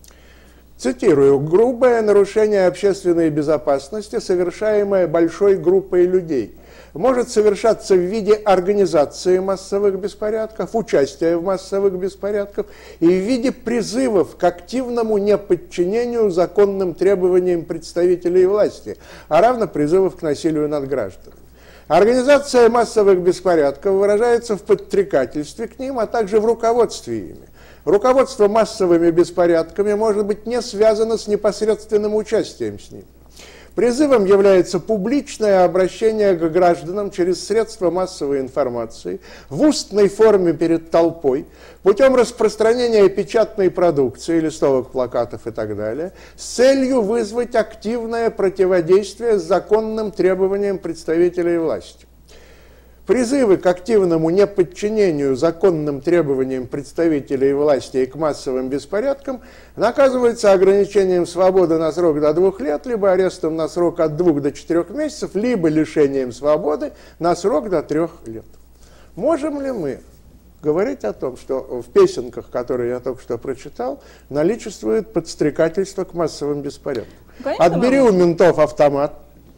Цитирую: «Грубое нарушение общественной безопасности, совершаемое большой группой людей, может совершаться в виде организации массовых беспорядков, участия в массовых беспорядках и в виде призывов к активному неподчинению законным требованиям представителей власти, а равно призывов к насилию над гражданами. Организация массовых беспорядков выражается в подстрекательстве к ним, а также в руководстве ими. Руководство массовыми беспорядками может быть не связано с непосредственным участием с ними. Призывом является публичное обращение к гражданам через средства массовой информации, в устной форме перед толпой, путем распространения печатной продукции, листовок, плакатов и так далее, с целью вызвать активное противодействие законным требованиям представителей власти. Призывы к активному неподчинению законным требованиям представителей власти и к массовым беспорядкам наказываются ограничением свободы на срок до двух лет, либо арестом на срок от двух до четырех месяцев, либо лишением свободы на срок до трех лет. Можем ли мы говорить о том, что в песенках, которые я только что прочитал, наличествует подстрекательство к массовым беспорядкам? Конечно, отбери у ментов автомат.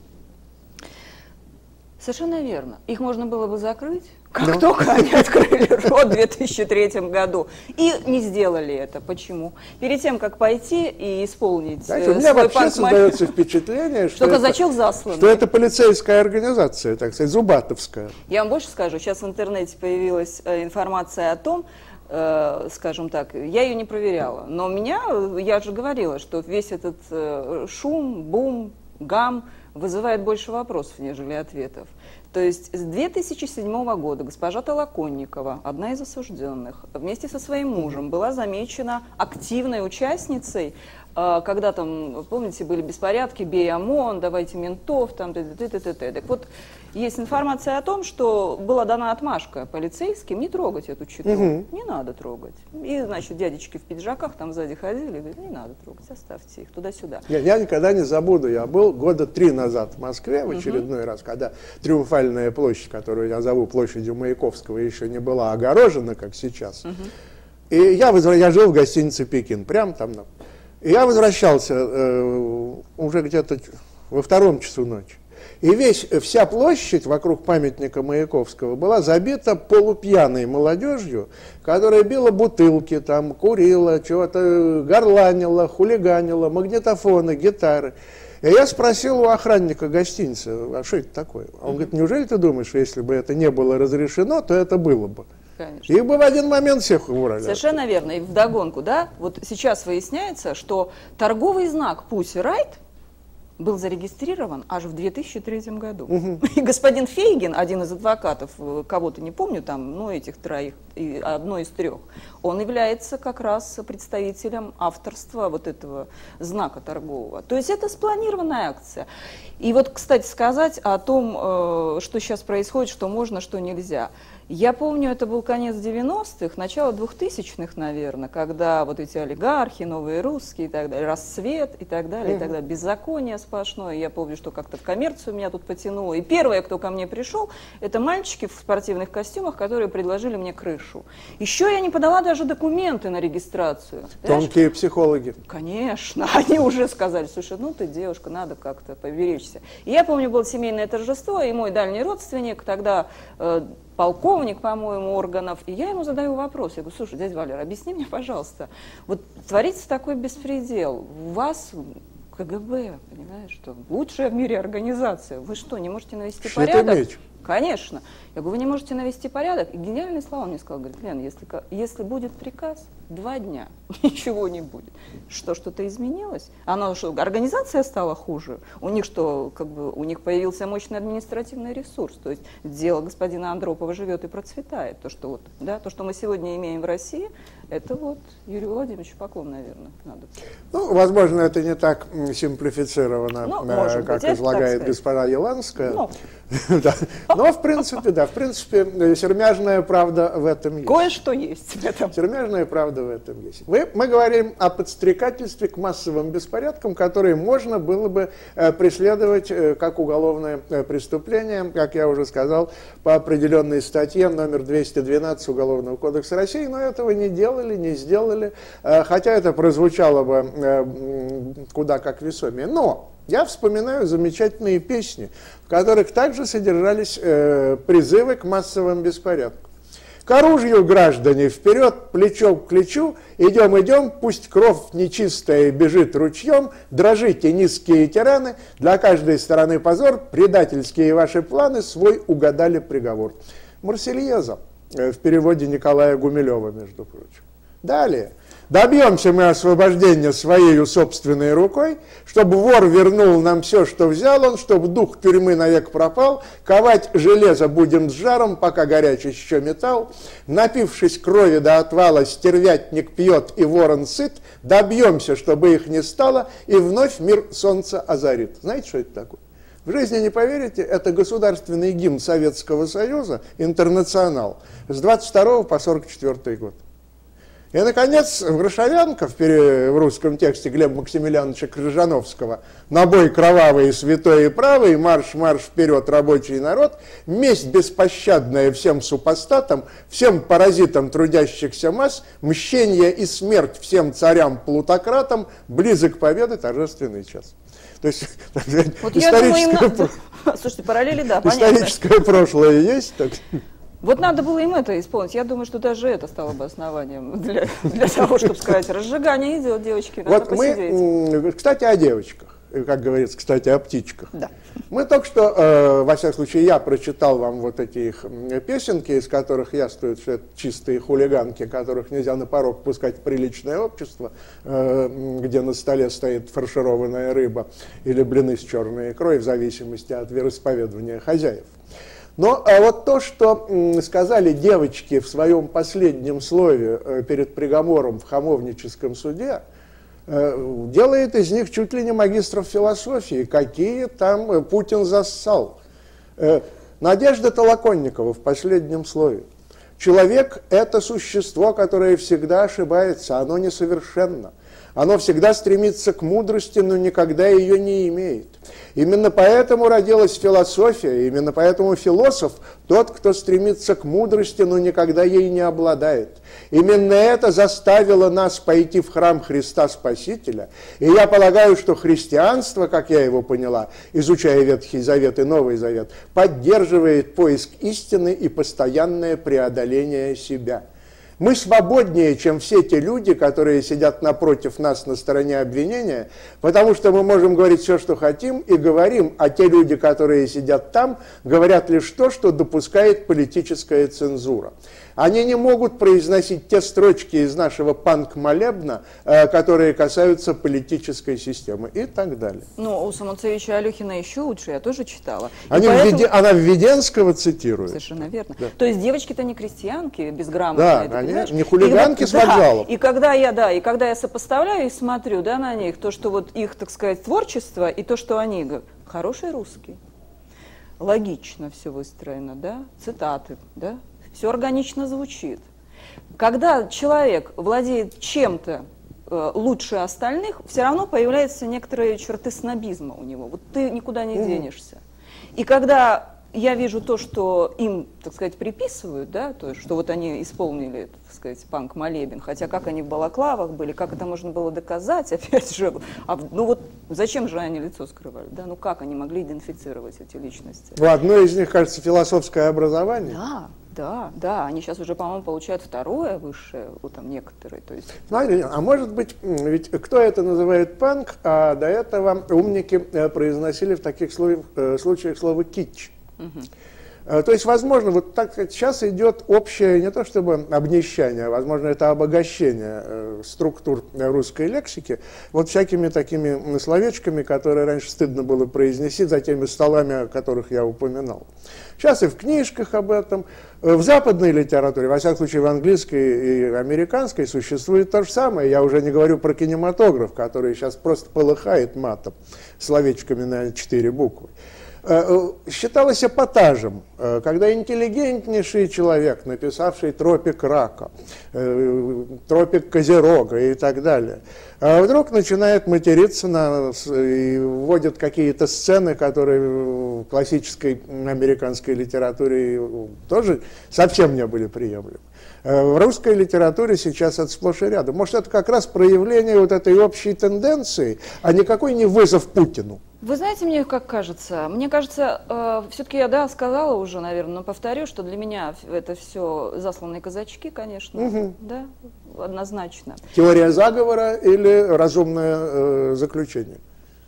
Совершенно верно. Их можно было бы закрыть, как да. только они открыли рот в две тысячи третьем году. И не сделали это. Почему? Перед тем, как пойти и исполнить Знаете, э, у меня свой вообще создается впечатление, что, что, это, казачок заслан. что это полицейская организация, так сказать, зубатовская. Я вам больше скажу. Сейчас в интернете появилась э, информация о том, э, скажем так, я ее не проверяла. Но меня, я же говорила, что весь этот э, шум, бум, гам вызывает больше вопросов, нежели ответов. То есть с две тысячи седьмого года госпожа Толоконникова, одна из осужденных, вместе со своим мужем была замечена активной участницей, э, когда там, помните, были беспорядки, бей ОМОН, давайте ментов, там, т.д. Так вот, есть информация о том, что была дана отмашка полицейским не трогать эту читу. Угу. Не надо трогать. И, значит, дядечки в пиджаках там сзади ходили и говорят, не надо трогать, оставьте их туда-сюда. Я, я никогда не забуду, я был года три назад в Москве в очередной угу. раз, когда Триумфальная площадь, которую я зову площадью Маяковского, еще не была огорожена, как сейчас. Угу. И я, возра... я жил в гостинице «Пекин», прямо там. И я возвращался э, уже где-то во втором часу ночи. И весь, вся площадь вокруг памятника Маяковского была забита полупьяной молодежью, которая била бутылки, там, курила, чего-то горланила, хулиганила, магнитофоны, гитары. И я спросил у охранника гостиницы, а что это такое? Он говорит, неужели ты думаешь, что если бы это не было разрешено, то это было бы? Конечно. И бы в один момент всех убрали. Совершенно верно. И вдогонку, да, вот сейчас выясняется, что торговый знак Pussy Riot был зарегистрирован аж в две тысячи третьем году. Угу. И господин Фейгин, один из адвокатов, кого-то не помню, там, ну, этих троих, одной из трех, он является как раз представителем авторства вот этого знака торгового. То есть это спланированная акция. И вот, кстати, сказать о том, что сейчас происходит, что можно, что нельзя. Я помню, это был конец девяностых, начало двухтысячных, наверное, когда вот эти олигархи, новые русские и так далее, расцвет и так далее, mm-hmm. и так далее, беззаконие сплошное. Я помню, что как-то в коммерцию меня тут потянуло. И первое, кто ко мне пришел, это мальчики в спортивных костюмах, которые предложили мне крышу. Еще я не подала даже документы на регистрацию. Тонкие Знаешь? Психологи. Конечно. Они уже сказали, слушай, ну ты девушка, надо как-то поберечься. И я помню, было семейное торжество, и мой дальний родственник тогда... Э, полковник, по-моему, органов, и я ему задаю вопрос, я говорю, слушай, дядя Валера, объясни мне, пожалуйста, вот творится такой беспредел, у вас КГБ, понимаешь, что лучшая в мире организация, вы что, не можете навести порядок? Конечно. Я говорю, вы не можете навести порядок? И гениальные слова он мне сказал, говорит, Лен, если, если будет приказ, два дня, ничего не будет. Что, что-то изменилось? Оно что, организация стала хуже? У них что, как бы, у них появился мощный административный ресурс, то есть дело господина Андропова живет и процветает. То, что, вот, да, то, что мы сегодня имеем в России, это вот Юрию Владимировичу поклон, наверное, надо. Ну, возможно, это не так симплифицировано, ну, э, как быть, излагает госпожа Еланская. Ну. Да. Но, в принципе, да, в принципе, сермяжная правда в этом есть. Кое-что есть в этом. Сермяжная правда в этом есть. Мы, мы говорим о подстрекательстве к массовым беспорядкам, которые можно было бы э, преследовать э, как уголовное э, преступление, как я уже сказал, по определенной статье номер двести двенадцать Уголовного кодекса России, но этого не делали, не сделали, э, хотя это прозвучало бы э, куда как весомее. Но я вспоминаю замечательные песни, в которых также содержались э, призывы к массовым беспорядкам. К оружию, граждане, вперед, плечом к плечу, идем, идем, пусть кровь нечистая бежит ручьем, дрожите, низкие тираны, для каждой стороны позор, предательские ваши планы, свой угадали приговор. Марсельеза, э, в переводе Николая Гумилева, между прочим. Далее. Добьемся мы освобождения своей собственной рукой, чтобы вор вернул нам все, что взял он, чтобы дух тюрьмы навек пропал, ковать железо будем с жаром, пока горячий еще металл, напившись крови до отвала, стервятник пьет и ворон сыт, добьемся, чтобы их не стало, и вновь мир солнца озарит. Знаете, что это такое? В жизни не поверите, это государственный гимн Советского Союза «Интернационал» с двадцать второго по сорок четвёртый год. И, наконец, Врашавянка в, пере... в русском тексте Глеба Максимилиановича Крыжановского «На бой кровавый, святой и правый, марш-марш вперед, рабочий народ, месть беспощадная всем супостатам, всем паразитам трудящихся масс, мщение и смерть всем царям-плутократам, близок победы, торжественный час». То есть, вот историческое, думаю, про... Слушайте, параллели, да, историческое прошлое есть, так... Вот надо было им это исполнить. Я думаю, что даже это стало бы основанием для, для того, чтобы сказать, разжигание идет, девочки, надо вот посидеть. Мы, кстати, о девочках. как говорится, кстати, о птичках. Да. Мы только что, э, во всяком случае, я прочитал вам вот эти их песенки, из которых яствует, что это чистые хулиганки, которых нельзя на порог пускать в приличное общество, э, где на столе стоит фаршированная рыба или блины с черной икрой, в зависимости от вероисповедания хозяев. Но а вот то, что м, сказали девочки в своем последнем слове э, перед приговором в хамовническом суде, э, делает из них чуть ли не магистров философии, какие там э, Путин зассал. Э, Надежда Толоконникова в последнем слове. Человек – это существо, которое всегда ошибается, оно несовершенно. Оно всегда стремится к мудрости, но никогда ее не имеет. Именно поэтому родилась философия, именно поэтому философ – тот, кто стремится к мудрости, но никогда ей не обладает. Именно это заставило нас пойти в храм Христа Спасителя. И я полагаю, что христианство, как я его поняла, изучая Ветхий Завет и Новый Завет, поддерживает поиск истины и постоянное преодоление себя. Мы свободнее, чем все те люди, которые сидят напротив нас на стороне обвинения, потому что мы можем говорить все, что хотим, и говорим, а те люди, которые сидят там, говорят лишь то, что допускает политическая цензура. Они не могут произносить те строчки из нашего панк-молебна, э, которые касаются политической системы и так далее. Ну, у самоцаревича Алехина еще лучше, я тоже читала. Они поэтому... введе... Она Введенского цитирует. Совершенно верно. Да. То есть девочки-то не крестьянки, безграмотные. Да, они не хулиганки и, с вокзалом. Да, и когда я, да, и когда я сопоставляю и смотрю, да, на них, то, что вот их, так сказать, творчество и то, что они говорят, хороший русский, логично все выстроено, да, цитаты, да. Все органично звучит. Когда человек владеет чем-то э, лучше остальных, все равно появляются некоторые черты снобизма у него. Вот ты никуда не денешься. И когда я вижу то, что им, так сказать, приписывают, да, то, что вот они исполнили, так сказать, панк-молебен, хотя как они в балаклавах были, как это можно было доказать, опять же, а, ну вот зачем же они лицо скрывали, да, ну как они могли идентифицировать эти личности? У одной из них, кажется, философское образование. Да. Да, да, они сейчас уже, по-моему, получают второе высшее, вот там некоторые, то есть... Смотри, а может быть, ведь кто это называет панк, а до этого умники произносили в таких случаях слово «китч». Угу. То есть, возможно, вот так сказать, сейчас идет общее, не то чтобы обнищание, а, возможно, это обогащение э, структур русской лексики, вот всякими такими словечками, которые раньше стыдно было произнести за теми столами, о которых я упоминал. Сейчас и в книжках об этом, в западной литературе, во всяком случае в английской и американской, существует то же самое. Я уже не говорю про кинематограф, который сейчас просто полыхает матом, словечками на четыре буквы. Считалось эпатажем, когда интеллигентнейший человек, написавший «Тропик рака», «Тропик козерога» и так далее, вдруг начинает материться на, и вводит какие-то сцены, которые в классической американской литературе тоже совсем не были приемлемы. В русской литературе сейчас это сплошь и рядом. Может, это как раз проявление вот этой общей тенденции, а никакой не вызов Путину. Вы знаете, мне как кажется, мне кажется, э, все-таки я, да, сказала уже, наверное, но повторю, что для меня это все засланные казачки, конечно, угу. Да, однозначно. Теория заговора или разумное э, заключение?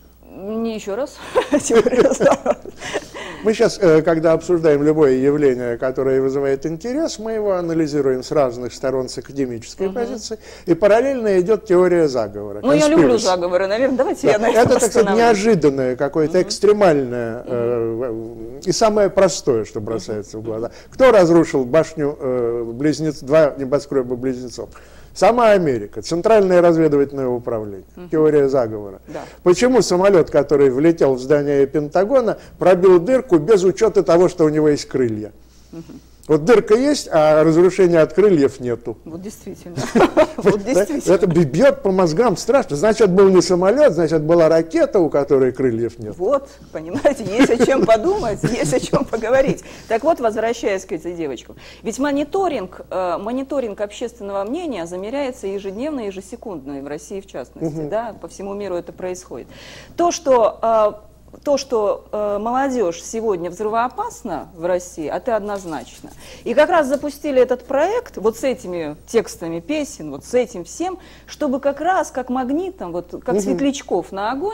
Не еще раз. Теория заговора. Мы сейчас, когда обсуждаем любое явление, которое вызывает интерес, мы его анализируем с разных сторон, с академической угу. позиции, и параллельно идет теория заговора. Ну, я люблю заговоры, наверное, давайте да. я на этом Это, так сказать, неожиданное, какое-то угу. экстремальное угу. э, и самое простое, что бросается угу. в глаза. Кто разрушил башню э, близнец, два небоскреба близнецов? Сама Америка, Центральное разведывательное управление, угу. теория заговора. Да. Почему самолет, который влетел в здание Пентагона, пробил дырку без учета того, что у него есть крылья? Угу. Вот дырка есть, а разрушения от крыльев нету. Вот действительно. Вот действительно. Это бьет по мозгам страшно. Значит, был не самолет, значит, была ракета, у которой крыльев нет. Вот, понимаете, есть о чем подумать, есть о чем поговорить. Так вот, возвращаясь к этим девочкам. Ведь мониторинг, мониторинг общественного мнения замеряется ежедневно, ежесекундно, и в России в частности, да, по всему миру это происходит. То, что... То, что э, молодежь сегодня взрывоопасна в России, это однозначно. И как раз запустили этот проект вот с этими текстами песен, вот с этим всем, чтобы как раз как магнитом, вот как угу. светлячков на огонь,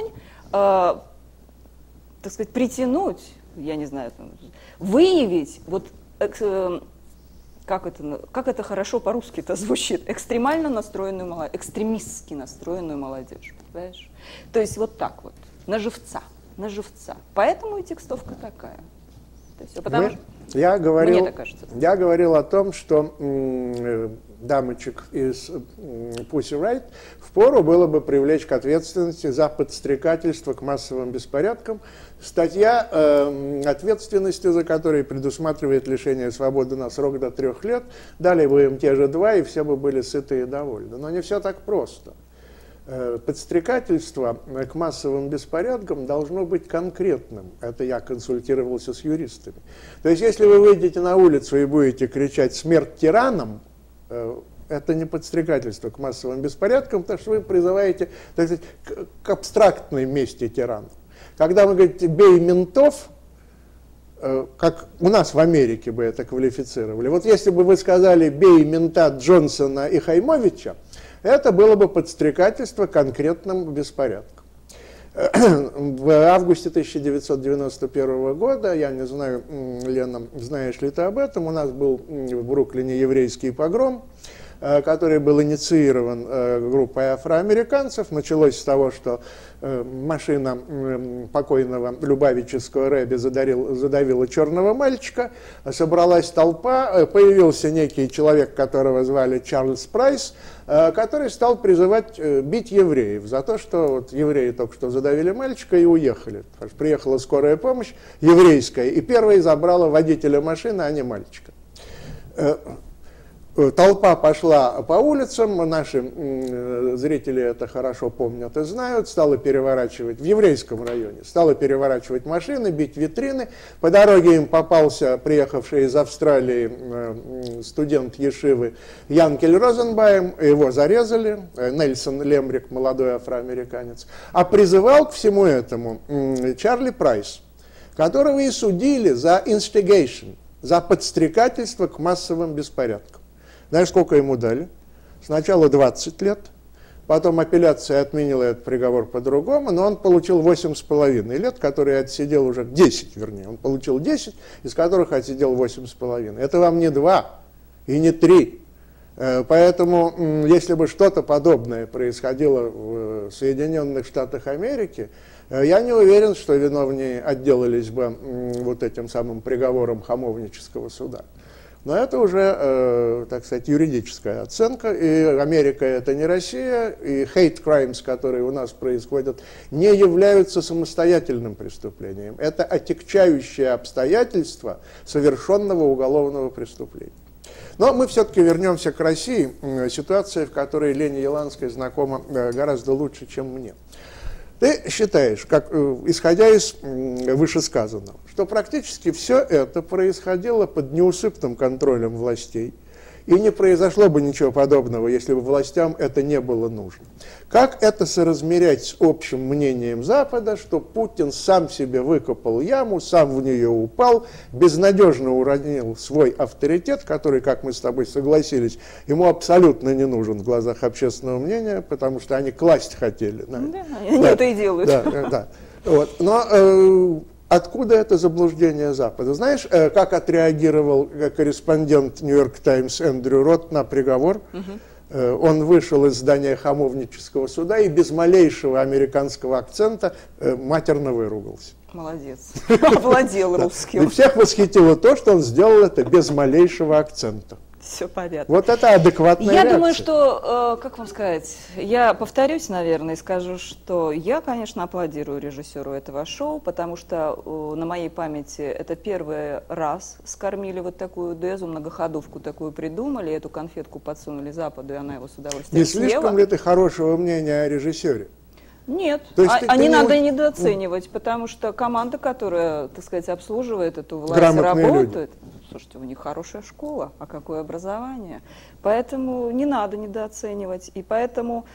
э, так сказать, притянуть, я не знаю, выявить, вот, э, как, это, как это хорошо по-русски-то звучит, экстремально настроенную молодежь, экстремистски настроенную молодежь, понимаешь? То есть вот так вот, на живца, на живца. Поэтому и текстовка такая. То есть, потому что, я говорил, мне так кажется. Я говорил о том, что м, дамочек из Pussy Riot впору было бы привлечь к ответственности за подстрекательство к массовым беспорядкам. Статья, э, ответственности за которой предусматривает лишение свободы на срок до трех лет. Дали бы им те же два, и все бы были сыты и довольны. Но не все так просто. Э, подстрекательство к массовым беспорядкам должно быть конкретным. Это я консультировался с юристами. То есть, если вы выйдете на улицу и будете кричать «смерть тиранам», э, это не подстрекательство к массовым беспорядкам, потому что вы призываете, так сказать, к, к абстрактной мести тиранов. Когда вы говорите «бей ментов», э, как у нас в Америке бы это квалифицировали, вот если бы вы сказали «бей мента Джонсона и Хаймовича», это было бы подстрекательство к конкретным беспорядкам. В августе тысяча девятьсот девяносто первого года, я не знаю, Лена, знаешь ли ты об этом, у нас был в Бруклине еврейский погром, который был инициирован группой афроамериканцев. Началось с того, что машина покойного любавического рэби задарил, задавила черного мальчика, собралась толпа, появился некий человек, которого звали Чарльз Прайс, который стал призывать бить евреев за то, что вот евреи только что задавили мальчика и уехали. Приехала скорая помощь еврейская, и первой забрала водителя машины, а не мальчика. Толпа пошла по улицам, наши зрители это хорошо помнят и знают, стала переворачивать, в еврейском районе, стала переворачивать машины, бить витрины. По дороге им попался приехавший из Австралии студент Ешивы Янкель Розенбайм, его зарезали, Нельсон Лемрик, молодой афроамериканец. А призывал к всему этому Чарли Прайс, которого и судили за instigation, за подстрекательство к массовым беспорядкам. Знаешь, сколько ему дали? Сначала двадцать лет, потом апелляция отменила этот приговор по-другому, но он получил восемь с половиной лет, которые отсидел уже, десять вернее, он получил десять, из которых отсидел восемь с половиной. Это вам не два и не три. Поэтому, если бы что-то подобное происходило в Соединенных Штатах Америки, я не уверен, что виновнее отделались бы вот этим самым приговором хамовнического суда. Но это уже, э, так сказать, юридическая оценка, и Америка это не Россия, и hate crimes, которые у нас происходят, не являются самостоятельным преступлением. Это отягчающее обстоятельство совершенного уголовного преступления. Но мы все-таки вернемся к России, ситуация, в которой Лене Яланской знакома гораздо лучше, чем мне. Ты считаешь, как, исходя из вышесказанного, что практически все это происходило под неусыпным контролем властей, и не произошло бы ничего подобного, если бы властям это не было нужно. Как это соразмерять с общим мнением Запада, что Путин сам себе выкопал яму, сам в нее упал, безнадежно уронил свой авторитет, который, как мы с тобой согласились, ему абсолютно не нужен в глазах общественного мнения, потому что они класть хотели. Да, да, они да, это и делают. Да, да. Вот. Но э, откуда это заблуждение Запада? Знаешь, э, как отреагировал корреспондент Нью-Йорк Таймс Эндрю Рот на приговор? Угу. Он вышел из здания хамовнического суда и без малейшего американского акцента матерно выругался. Молодец. Овладел русским. И всех восхитило то, что он сделал это без малейшего акцента. Все понятно. Вот это адекватная Я реакция. думаю, что, как вам сказать, я повторюсь, наверное, и скажу, что я, конечно, аплодирую режиссеру этого шоу, потому что на моей памяти это первый раз скормили вот такую дезу, многоходовку такую придумали, эту конфетку подсунули Западу, и она его с удовольствием Не съела. слишком ли ты хорошего мнения о режиссере? Нет, То есть а, ты, а ты не не надо очень... недооценивать, потому что команда, которая, так сказать, обслуживает эту власть, Грамотные работает. люди. Слушайте, у них хорошая школа, а какое образование. Поэтому не надо недооценивать. И поэтому,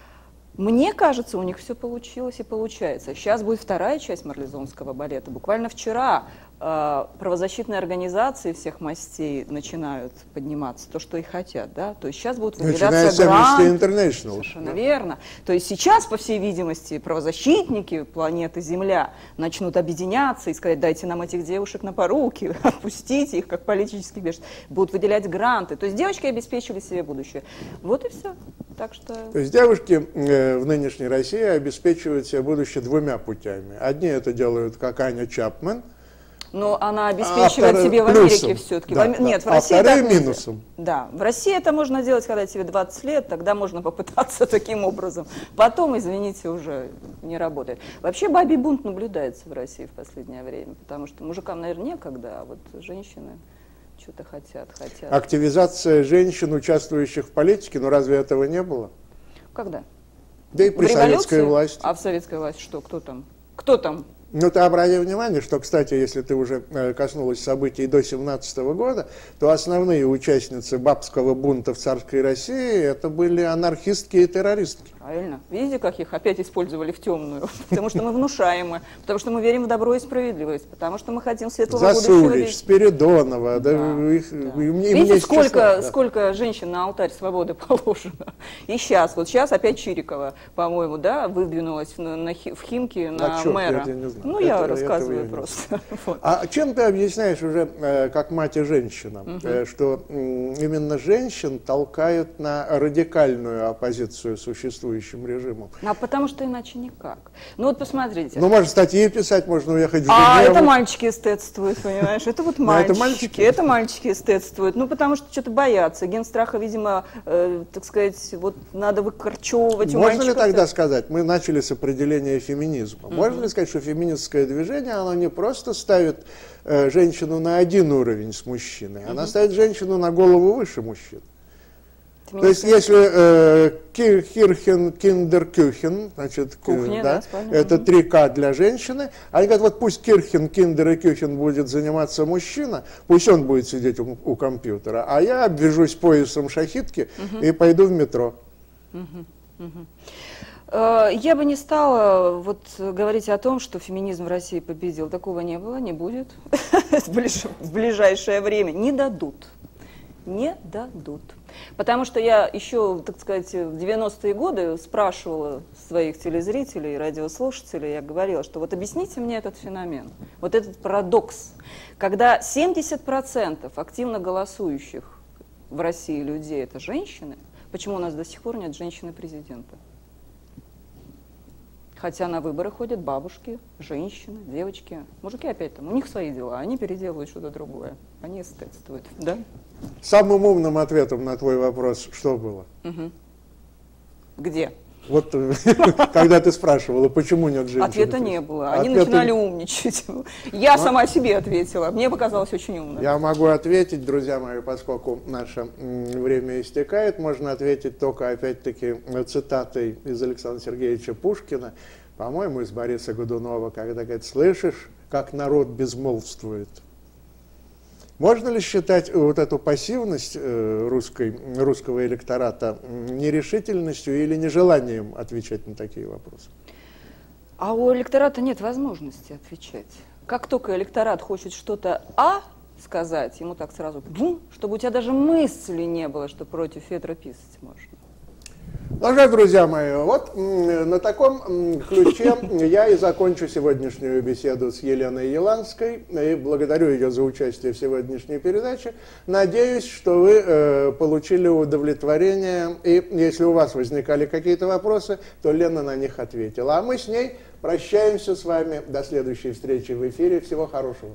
мне кажется, у них все получилось и получается. Сейчас будет вторая часть марлезонского балета. Буквально вчера правозащитные организации всех мастей начинают подниматься, то, что и хотят, да, то есть сейчас будут выделяться гранты. Совершенно верно. То есть сейчас, по всей видимости, правозащитники планеты Земля начнут объединяться и сказать: дайте нам этих девушек на поруки, отпустите их, как политических беженцев. Будут выделять гранты. То есть девочки обеспечили себе будущее. Вот и все. Так что... То есть девушки э, в нынешней России обеспечивают себе будущее двумя путями. Одни это делают, как Аня Чапман. Но она обеспечивает а себе в Америке все-таки. Да, в... Нет, да. в России а вторые так минусом. Да, в России это можно делать, когда тебе двадцать лет, тогда можно попытаться таким образом. Потом, извините, уже не работает. Вообще бабий бунт наблюдается в России в последнее время, потому что мужикам, наверное, некогда, а вот женщины что-то хотят, хотят. Активизация женщин, участвующих в политике, ну разве этого не было? Когда? Да и при советской власти. А в советской власти что? Кто там? Кто там? Ну, ты обрати внимание, что, кстати, если ты уже коснулась событий до семнадцатого года, то основные участницы бабского бунта в царской России это были анархистки и террористки. Правильно. Видите, как их опять использовали в темную? Потому что мы внушаемы, потому что мы верим в добро и справедливость, потому что мы хотим светлого будущего. Засулич, Спиридонова. Да, да, их, да. И мне, видите, и сколько, числа, да. сколько женщин на алтарь свободы положено. И сейчас, вот сейчас опять Чирикова, по-моему, да, выдвинулась на, на, в Химки на а чё, мэра. Я не знаю. Ну, это, я рассказываю просто. Вот. А чем ты объясняешь уже, э, как мать и женщина, угу. э, что э, именно женщин толкают на радикальную оппозицию существующему режиму? А потому что иначе никак. Ну вот посмотрите. Ну, можно статьи писать, можно уехать в А Женеву. это мальчики эстетствуют, понимаешь? Это вот мальчики. Это мальчики, это мальчики эстетствуют. Ну, потому что что-то боятся. Ген страха, видимо, э, так сказать, вот надо выкорчевывать у мальчиков. Можно ли тогда сказать, мы начали с определения феминизма, угу. можно ли сказать, что феминистское движение, оно не просто ставит э, женщину на один уровень с мужчиной, угу. она ставит женщину на голову выше мужчин. Ты То есть, если э, Кирхен, Киндер, значит, Кухня, да, да, это три К для женщины, они говорят, вот пусть Кирхен, Киндер и Кюхен будет заниматься мужчина, пусть он будет сидеть у, у компьютера, а я обвяжусь поясом шахитки угу. и пойду в метро. Угу. Угу. Я бы не стала вот говорить о том, что феминизм в России победил. Такого не было, не будет в ближайшее время. Не дадут. Не дадут. Потому что я еще, так сказать, в девяностые годы спрашивала своих телезрителей, радиослушателей, я говорила, что вот объясните мне этот феномен, вот этот парадокс, когда семьдесят процентов активно голосующих в России людей это женщины, почему у нас до сих пор нет женщины-президента? Хотя на выборы ходят бабушки, женщины, девочки, мужики опять там, у них свои дела, они переделывают что-то другое, они эстетствуют, да? Самым умным ответом на твой вопрос что было? Угу. Где? Вот когда ты спрашивала, почему нет женщин? Ответа не было, они Ответа... начинали умничать. Я Но... сама себе ответила, мне показалось очень умно. Я могу ответить, друзья мои, поскольку наше время истекает, можно ответить только, опять-таки, цитатой из Александра Сергеевича Пушкина, по-моему, из Бориса Годунова, когда говорит, слышишь, как народ безмолвствует. Можно ли считать вот эту пассивность русской, русского электората нерешительностью или нежеланием отвечать на такие вопросы? А у электората нет возможности отвечать. Как только электорат хочет что-то «а» сказать, ему так сразу «бум», чтобы у тебя даже мысли не было, что против ветра писать можно. Ну что, друзья мои, вот на таком ключе я и закончу сегодняшнюю беседу с Еленой Еланской. И благодарю ее за участие в сегодняшней передаче. Надеюсь, что вы э, получили удовлетворение. И если у вас возникали какие-то вопросы, то Лена на них ответила. А мы с ней прощаемся с вами. До следующей встречи в эфире. Всего хорошего.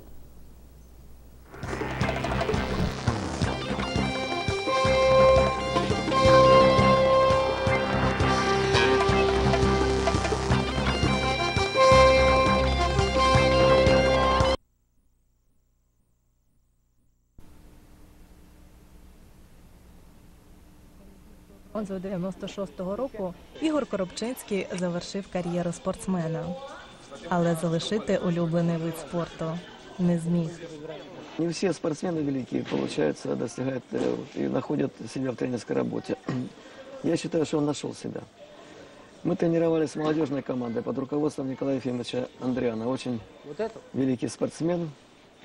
З дев'яносто шостого року Ігор Коробчинський завершив кар'єру спортсмена, але залишити улюблений вид спорту не зміг. Не все спортсмены великие, получается, достигают и находят себя в тренерской работе. Я считаю, что он нашел себя. Мы тренировались с молодежной командой под руководством Николая Ефимовича Андриана. Очень великий спортсмен,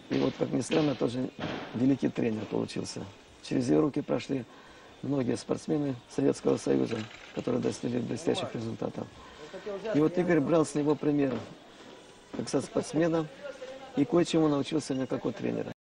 И вот, как ни странно, тоже великий тренер получился. Через ее руки прошли многие спортсмены Советского Союза, которые достигли блестящих результатов. И вот Игорь брал с него пример, как со спортсмена, и кое-чему научился у меня как у тренера.